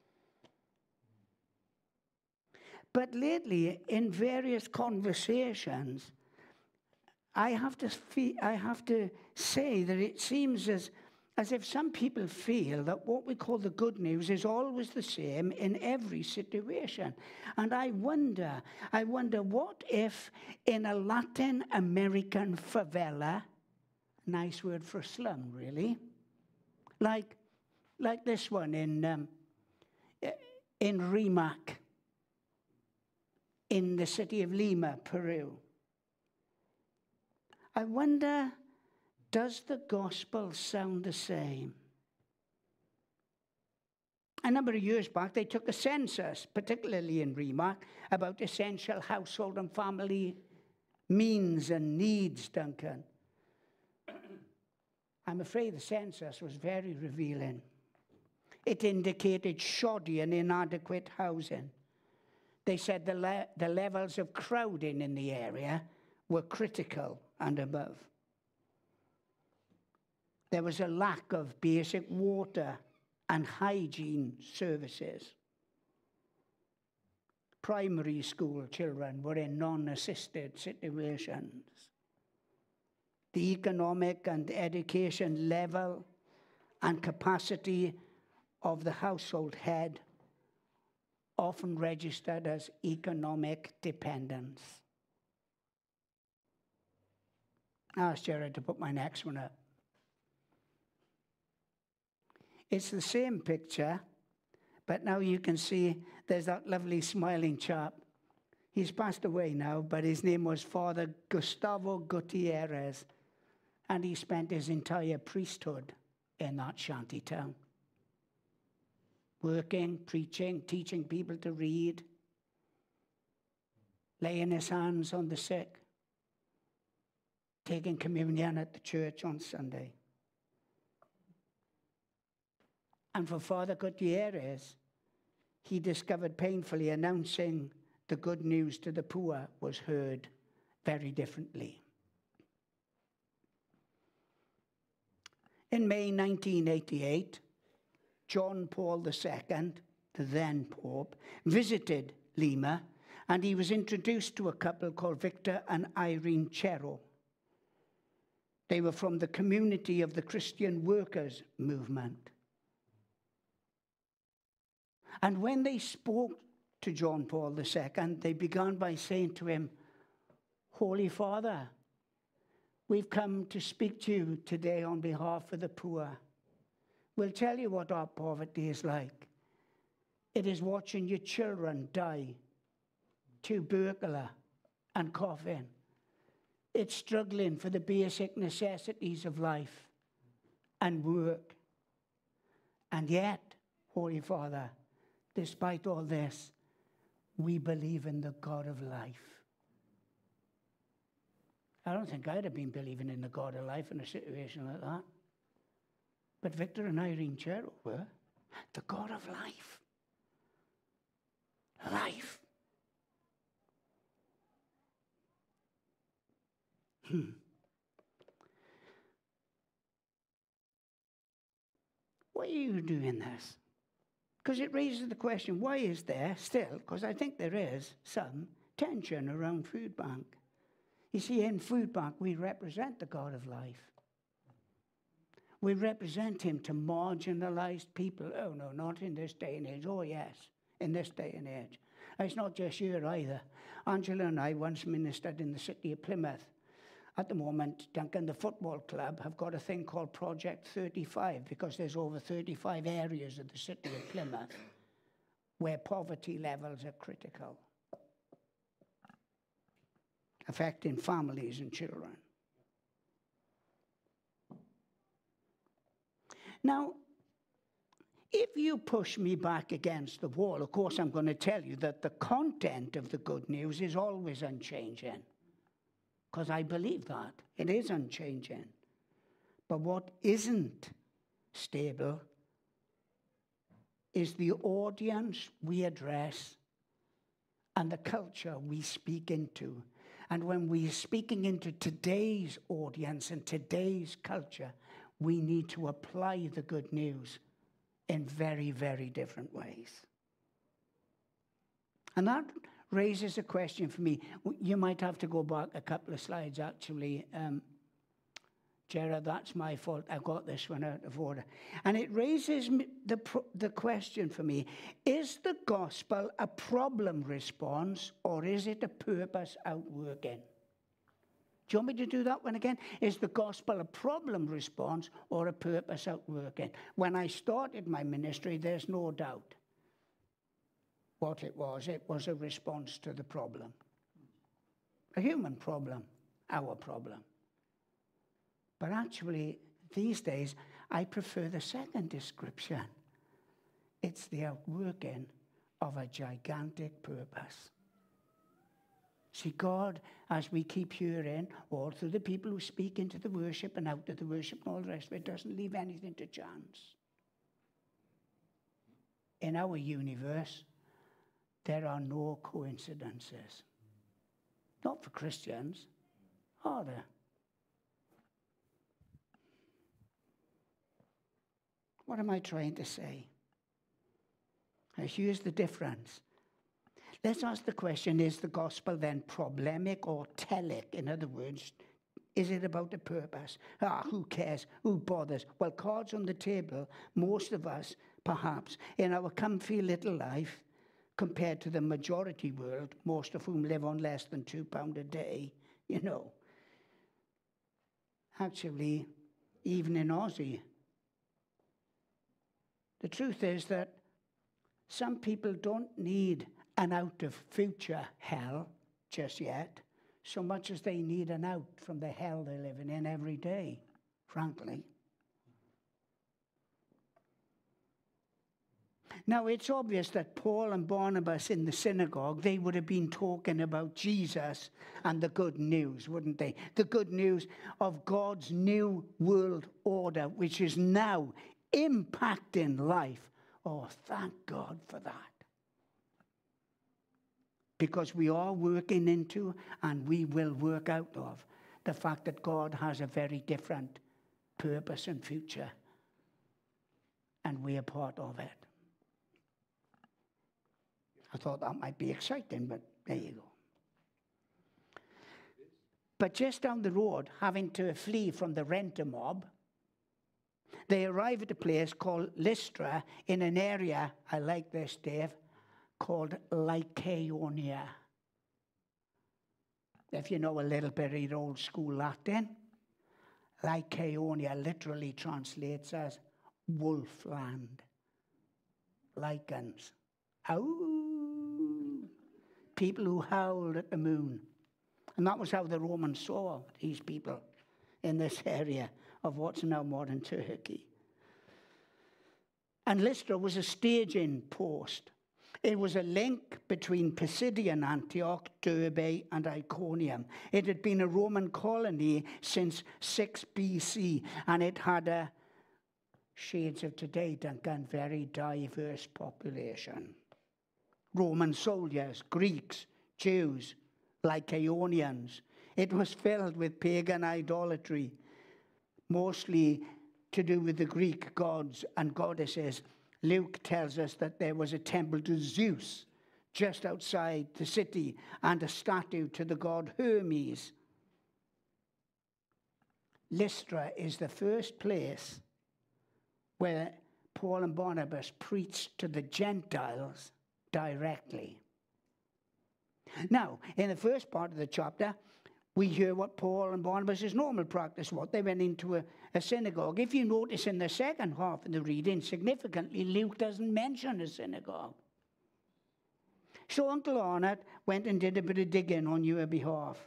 But lately, in various conversations, I have to fe- I have to say that it seems as, as if some people feel that what we call the good news is always the same in every situation. And I wonder, I wonder what if in a Latin American favela, nice word for slum, really, like, like this one in, um, in Rimac, in the city of Lima, Peru. I wonder, does the gospel sound the same? A number of years back, they took a census, particularly in Rimac, about essential household and family means and needs, Duncan. I'm afraid the census was very revealing. It indicated shoddy and inadequate housing. They said the, le- the levels of crowding in the area were critical and above. There was a lack of basic water and hygiene services. Primary school children were in non-assisted situations. The economic and education level and capacity of the household head often registered as economic dependence. I asked Jared to put my next one up. It's the same picture, but now you can see there's that lovely smiling chap. He's passed away now, but his name was Father Gustavo Gutierrez, and he spent his entire priesthood in that shanty town. Working, preaching, teaching people to read, laying his hands on the sick, taking communion at the church on Sunday. And for Father Gutierrez, he discovered painfully announcing the good news to the poor was heard very differently. In May nineteen eighty-eight, John Paul the Second, the then Pope, visited Lima, and he was introduced to a couple called Victor and Irene Chero. They were from the community of the Christian Workers Movement. And when they spoke to John Paul the Second, they began by saying to him, "Holy Father, we've come to speak to you today on behalf of the poor. We'll tell you what our poverty is like. It is watching your children die, tubercular and coughing. It's struggling for the basic necessities of life and work. And yet, Holy Father, despite all this, we believe in the God of life." I don't think I'd have been believing in the God of life in a situation like that. But Victor and Irene Chero were. The God of life. Life. Hmm. Why are you doing this? Because it raises the question, why is there still, because I think there is some tension around Food Bank. You see, in Food Bank, we represent the God of life. We represent him to marginalized people. Oh, no, not in this day and age. Oh, yes, in this day and age. And it's not just here either. Angela and I once ministered in the city of Plymouth. At the moment, Duncan, the football club, have got a thing called Project thirty-five, because there's over thirty-five areas of the city of Plymouth where poverty levels are critical, affecting families and children. Now, if you push me back against the wall, of course I'm going to tell you that the content of the good news is always unchanging, because I believe that. It is unchanging. But what isn't stable is the audience we address and the culture we speak into. And when we're speaking into today's audience and today's culture, we need to apply the good news in very, very different ways. And that raises a question for me. You might have to go back a couple of slides, actually. Um, Gerard, that's my fault. I got this one out of order. And it raises the, the question for me, is the gospel a problem response, or is it a purpose outworking? Do you want me to do that one again? Is the gospel a problem response or a purpose outworking? When I started my ministry, there's no doubt what it was. It was a response to the problem. A human problem, our problem. But actually, these days, I prefer the second description. It's the outworking of a gigantic purpose. See, God, as we keep hearing, all through the people who speak into the worship and out of the worship and all the rest of it, doesn't leave anything to chance. In our universe, there are no coincidences. Not for Christians, are there? What am I trying to say? Here's the difference. Let's ask the question, is the gospel then problemic or telic? In other words, is it about the purpose? Ah, who cares? Who bothers? Well, cards on the table, most of us, perhaps, in our comfy little life, compared to the majority world, most of whom live on less than two pounds a day, you know. Actually, even in Aussie, the truth is that some people don't need an out of future hell just yet, so much as they need an out from the hell they're living in every day, frankly. Now, it's obvious that Paul and Barnabas in the synagogue, they would have been talking about Jesus and the good news, wouldn't they? The good news of God's new world order, which is now impacting life. Oh, thank God for that. Because we are working into, and we will work out of, the fact that God has a very different purpose and future. And we are part of it. I thought that might be exciting, but there you go. But just down the road, having to flee from the renter mob, they arrive at a place called Lystra in an area, I like this, Dave, called Lycaonia. If you know a little bit of your old school Latin, Lycaonia literally translates as wolfland. Lycans. Ow! People who howled at the moon. And that was how the Romans saw these people in this area of what's now modern Turkey. And Lystra was a staging post. It was a link between Pisidian Antioch, Derbe, and Iconium. It had been a Roman colony since six B C, and it had a, shades of today, Duncan, very diverse population. Roman soldiers, Greeks, Jews, Lycaonians. It was filled with pagan idolatry, mostly to do with the Greek gods and goddesses. Luke tells us that there was a temple to Zeus just outside the city and a statue to the god Hermes. Lystra is the first place where Paul and Barnabas preached to the Gentiles directly. Now, in the first part of the chapter, we hear what Paul and Barnabas' normal practice was. They went into a, a synagogue. If you notice in the second half of the reading, significantly, Luke doesn't mention a synagogue. So Uncle Arnott went and did a bit of digging on your behalf.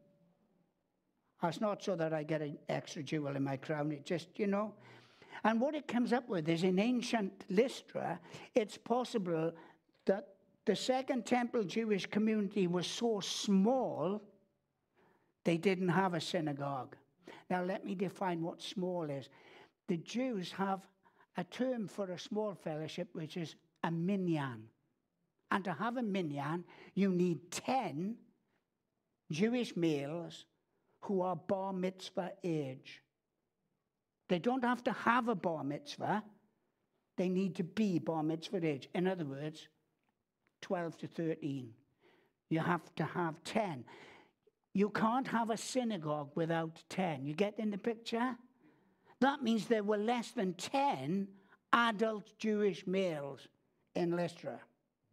It's not so that I get an extra jewel in my crown. It just, you know. And what it comes up with is in ancient Lystra, it's possible that the Second Temple Jewish community was so small, they didn't have a synagogue. Now, let me define what small is. The Jews have a term for a small fellowship, which is a minyan. And to have a minyan, you need ten Jewish males who are bar mitzvah age. They don't have to have a bar mitzvah. They need to be bar mitzvah age. In other words, twelve to thirteen. You have to have ten. You can't have a synagogue without ten. You get in the picture? That means there were less than ten adult Jewish males in Lystra.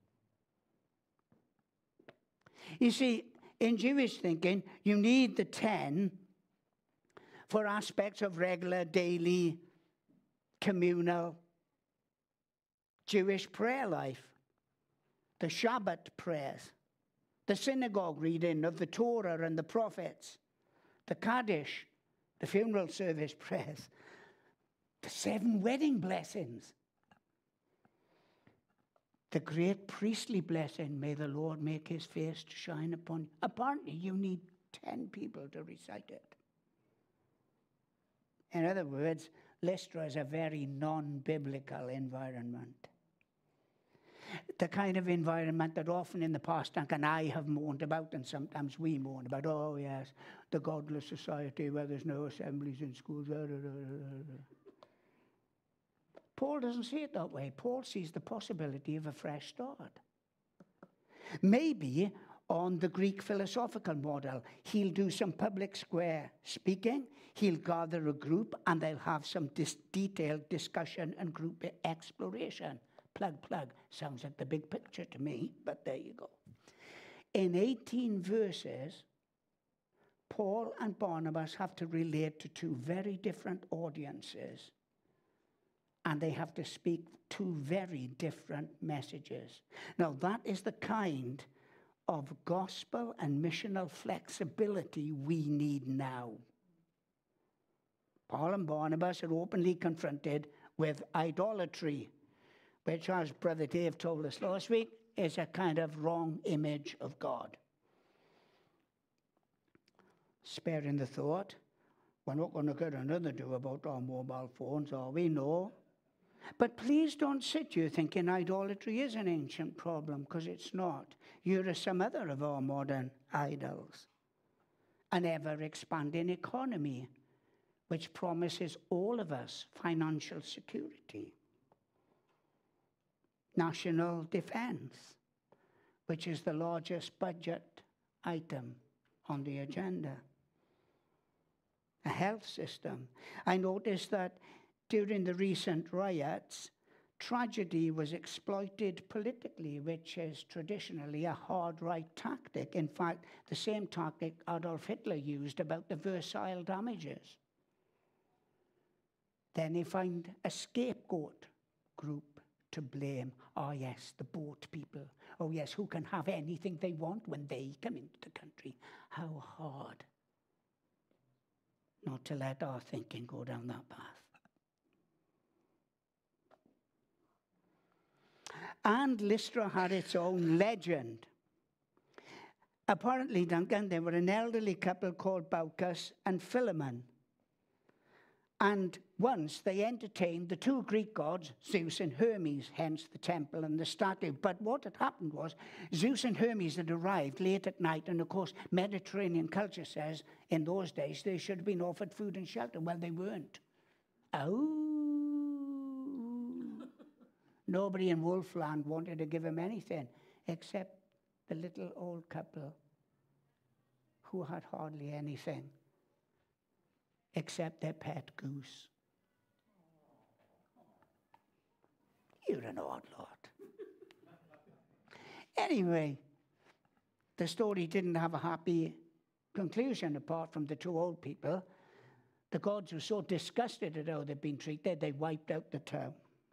You see, in Jewish thinking, you need the ten for aspects of regular, daily, communal Jewish prayer life. The Shabbat prayers, the synagogue reading of the Torah and the prophets, the Kaddish, the funeral service prayers, the seven wedding blessings, the great priestly blessing, may the Lord make his face to shine upon you. Apparently, you need ten people to recite it. In other words, Lystra is a very non-biblical environment. The kind of environment that often in the past, and I have moaned about, and sometimes we moan about, oh yes, the godless society where there's no assemblies in schools. Paul doesn't see it that way. Paul sees the possibility of a fresh start. Maybe on the Greek philosophical model, he'll do some public square speaking, he'll gather a group, and they'll have some dis- detailed discussion and group exploration. Plug, plug. Sounds like the big picture to me, but there you go. In eighteen verses, Paul and Barnabas have to relate to two very different audiences, and they have to speak two very different messages. Now, that is the kind of gospel and missional flexibility we need now. Paul and Barnabas are openly confronted with idolatry, which, as Brother Dave told us last week, is a kind of wrong image of God. Sparing the thought, we're not going to get another do about our mobile phones, are we? No. But please don't sit here thinking idolatry is an ancient problem, because it's not. You're some other of our modern idols. An ever-expanding economy, which promises all of us financial security. National defense, which is the largest budget item on the agenda. A health system. I noticed that during the recent riots, tragedy was exploited politically, which is traditionally a hard right tactic. In fact, the same tactic Adolf Hitler used about the Versailles damages. Then they find a scapegoat group to blame. Oh yes, the boat people. Oh yes, who can have anything they want when they come into the country. How hard not to let our thinking go down that path. And Lystra had its own legend. Apparently, Duncan, there were an elderly couple called Baucus and Philemon. And once they entertained the two Greek gods, Zeus and Hermes, hence the temple and the statue. But what had happened was Zeus and Hermes had arrived late at night, and of course Mediterranean culture says in those days they should have been offered food and shelter. Well, they weren't. Oh. Nobody in Wolfland wanted to give him anything except the little old couple who had hardly anything except their pet goose. You're an odd lot. Anyway, the story didn't have a happy conclusion apart from the two old people. The gods were so disgusted at how they'd been treated, they wiped out the town.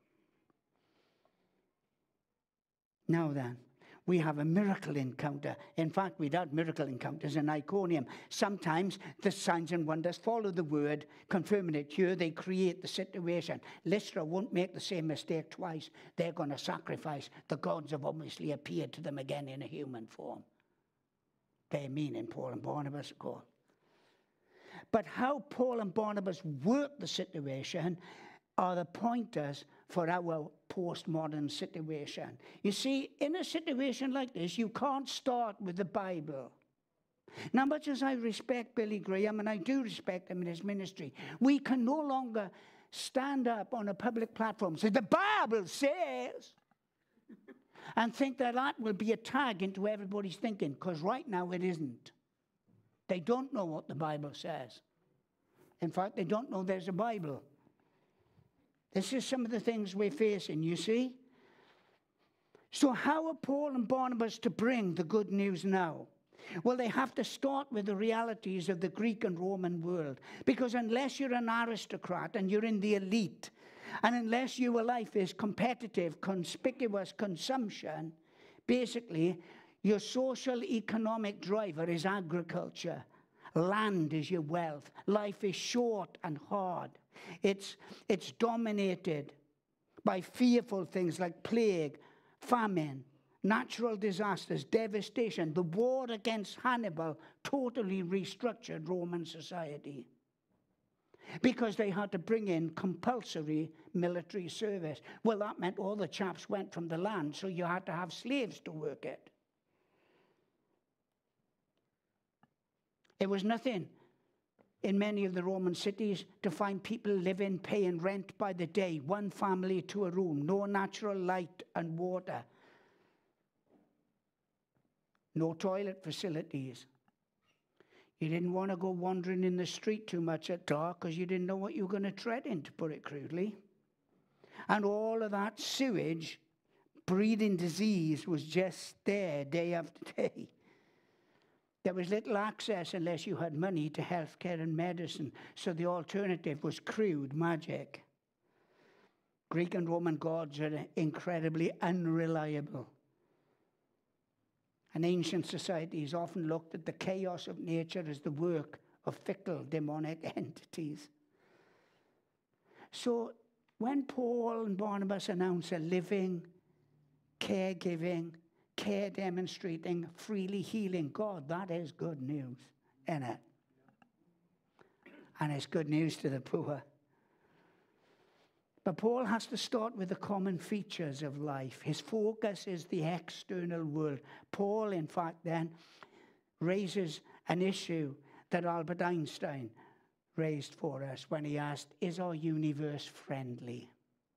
Now then, we have a miracle encounter. In fact, we'd had miracle encounters in Iconium. Sometimes the signs and wonders follow the word, confirming it. Here they create the situation. Lystra won't make the same mistake twice. They're going to sacrifice. The gods have obviously appeared to them again in a human form. They mean in Paul and Barnabas, of course. But how Paul and Barnabas work the situation are the pointers for our postmodern situation. You see, in a situation like this, you can't start with the Bible. Now, much as I respect Billy Graham, and I do respect him in his ministry, we can no longer stand up on a public platform and say, the Bible says, and think that that will be a tag into everybody's thinking, because right now it isn't. They don't know what the Bible says. In fact, they don't know there's a Bible. This is some of the things we're facing, you see? So how are Paul and Barnabas to bring the good news now? Well, they have to start with the realities of the Greek and Roman world. Because unless you're an aristocrat and you're in the elite, and unless your life is competitive, conspicuous consumption, basically your social economic driver is agriculture. Land is your wealth. Life is short and hard. It's, it's dominated by fearful things like plague, famine, natural disasters, devastation. The war against Hannibal totally restructured Roman society because they had to bring in compulsory military service. Well, that meant all the chaps went from the land, so you had to have slaves to work it. It was nothing in many of the Roman cities to find people living, paying rent by the day, one family to a room, no natural light and water, no toilet facilities. You didn't want to go wandering in the street too much at dark because you didn't know what you were going to tread in, to put it crudely. And all of that sewage, breathing disease was just there day after day. There was little access unless you had money to healthcare and medicine, so the alternative was crude magic. Greek and Roman gods are incredibly unreliable. And ancient societies often looked at the chaos of nature as the work of fickle demonic entities. So when Paul and Barnabas announce a living, caregiving, care demonstrating, freely healing God, that is good news, isn't it? And it's good news to the poor. But Paul has to start with the common features of life. His focus is the external world. Paul, in fact, then raises an issue that Albert Einstein raised for us when he asked, is our universe friendly?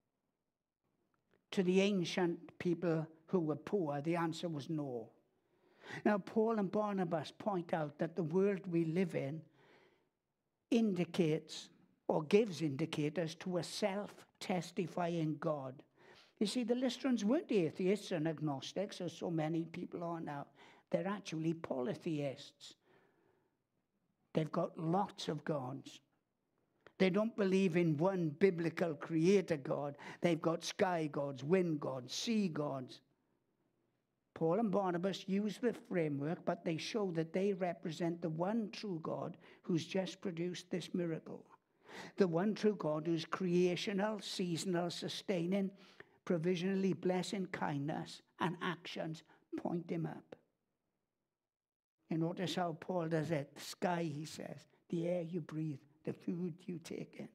To the ancient people who were poor, the answer was no. Now, Paul and Barnabas point out that the world we live in indicates or gives indicators to a self-testifying God. You see, the Lystrans weren't atheists and agnostics, as so many people are now. They're actually polytheists. They've got lots of gods. They don't believe in one biblical creator God. They've got sky gods, wind gods, sea gods. Paul and Barnabas use the framework, but they show that they represent the one true God who's just produced this miracle. The one true God who's creational, seasonal, sustaining, provisionally blessing kindness, and actions point him up. You notice how Paul does it. The sky, he says, the air you breathe, the food you take in.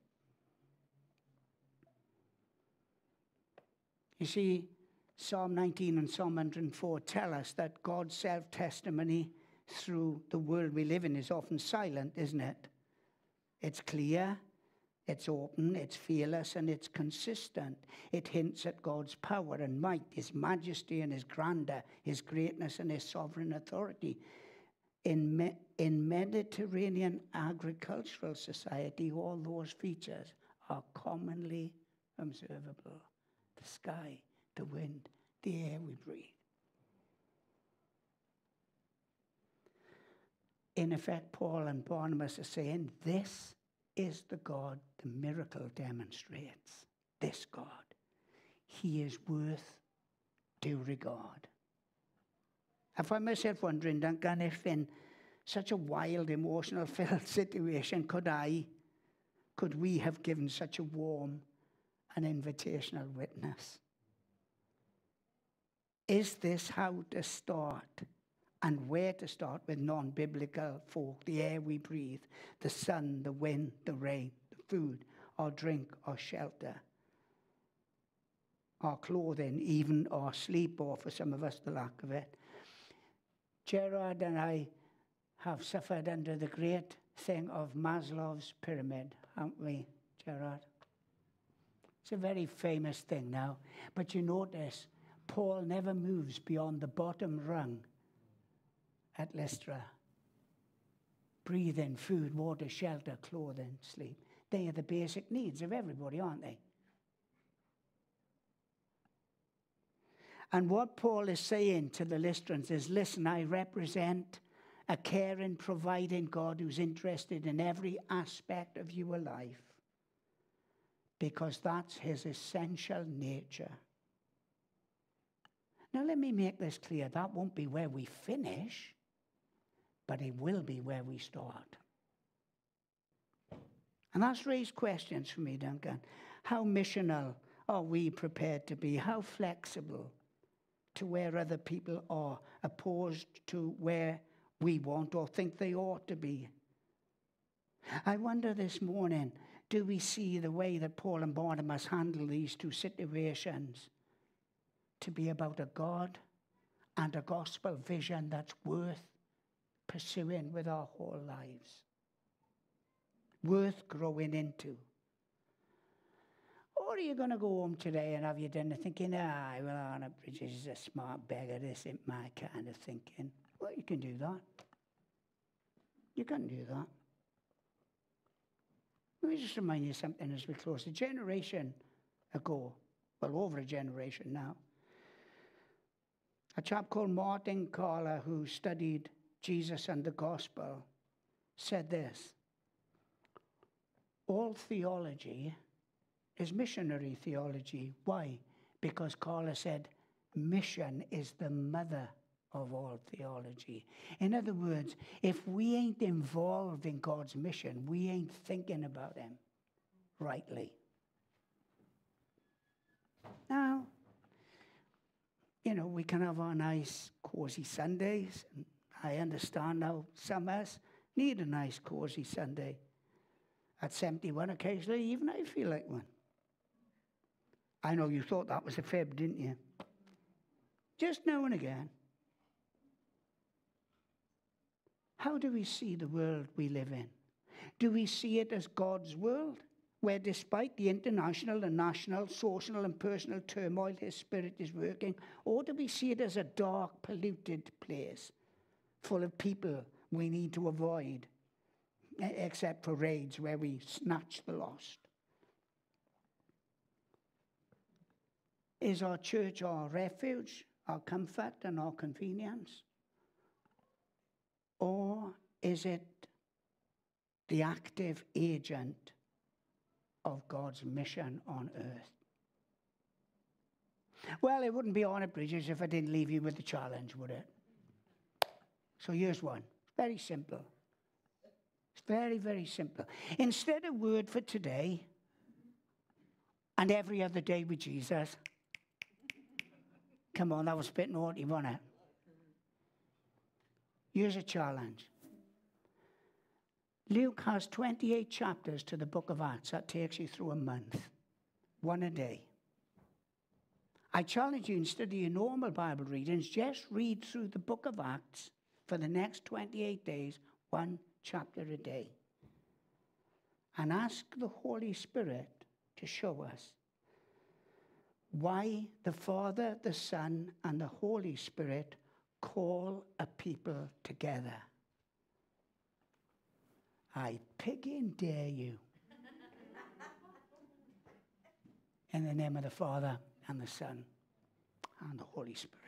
You see, Psalm nineteen and Psalm one hundred four tell us that God's self-testimony through the world we live in is often silent, isn't it? It's clear, it's open, it's fearless, and it's consistent. It hints at God's power and might, his majesty and his grandeur, his greatness and his sovereign authority. In, me- in Mediterranean agricultural society, all those features are commonly observable. The sky, the wind, the air we breathe. In effect, Paul and Barnabas are saying, this is the God the miracle demonstrates. This God. He is worth due regard. I find myself wondering, Duncan, if in such a wild, emotional-filled situation, could I, could we have given such a warm and invitational witness? Is this how to start and where to start with non-biblical folk? The air we breathe, the sun, the wind, the rain, the food, our drink, our shelter, our clothing, even our sleep, or for some of us, the lack of it. Gerard and I have suffered under the great thing of Maslow's pyramid, haven't we, Gerard? It's a very famous thing now. But you notice, Paul never moves beyond the bottom rung at Lystra. Breathing, food, water, shelter, clothing, sleep. They are the basic needs of everybody, aren't they? And what Paul is saying to the Lystrans is, listen, I represent a caring, providing God who's interested in every aspect of your life, because that's his essential nature. Now, let me make this clear. That won't be where we finish, but it will be where we start. And that's raised questions for me, Duncan. How missional are we prepared to be? How flexible to where other people are, opposed to where we want or think they ought to be? I wonder this morning, do we see the way that Paul and Barnabas handle these two situations to be about a God and a gospel vision that's worth pursuing with our whole lives? worth growing into? Or are you going to go home today and have your dinner thinking, ah, well, Arnott Bridges is a smart beggar, this isn't my kind of thinking? Well, you can do that. You can do that. Let me just remind you something as we close. A generation ago, well, over a generation now, a chap called Martin Carler, who studied Jesus and the gospel, said this: all theology is missionary theology. Why? Because Carler said mission is the mother of all theology. In other words, if we ain't involved in God's mission, we ain't thinking about him rightly. Now, you know, we can have our nice, cozy Sundays. And I understand now some of us need a nice, cozy Sunday. At seventy-one, occasionally, even I feel like one. I know you thought that was a fib, didn't you? Just now and again. How do we see the world we live in? Do we see it as God's world, where despite the international and national, social and personal turmoil, his spirit is working? Or do we see it as a dark, polluted place, full of people we need to avoid, except for raids where we snatch the lost? Is our church our refuge, our comfort and our convenience? Or is it the active agent of God's mission on earth? Well, it wouldn't be Arnott Bridges if I didn't leave you with the challenge, would it? So here's one. Very simple. It's very, very simple. Instead of word for today and every other day with Jesus, come on, that was a bit naughty, wasn't it? Here's a challenge. Luke has twenty-eight chapters to the book of Acts. That takes you through a month. One a day. I challenge you, instead of your normal Bible readings, just read through the book of Acts for the next twenty-eight days, one chapter a day. And ask the Holy Spirit to show us why the Father, the Son, and the Holy Spirit call a people together. I pig-in dare you. In the name of the Father, and the Son, and the Holy Spirit.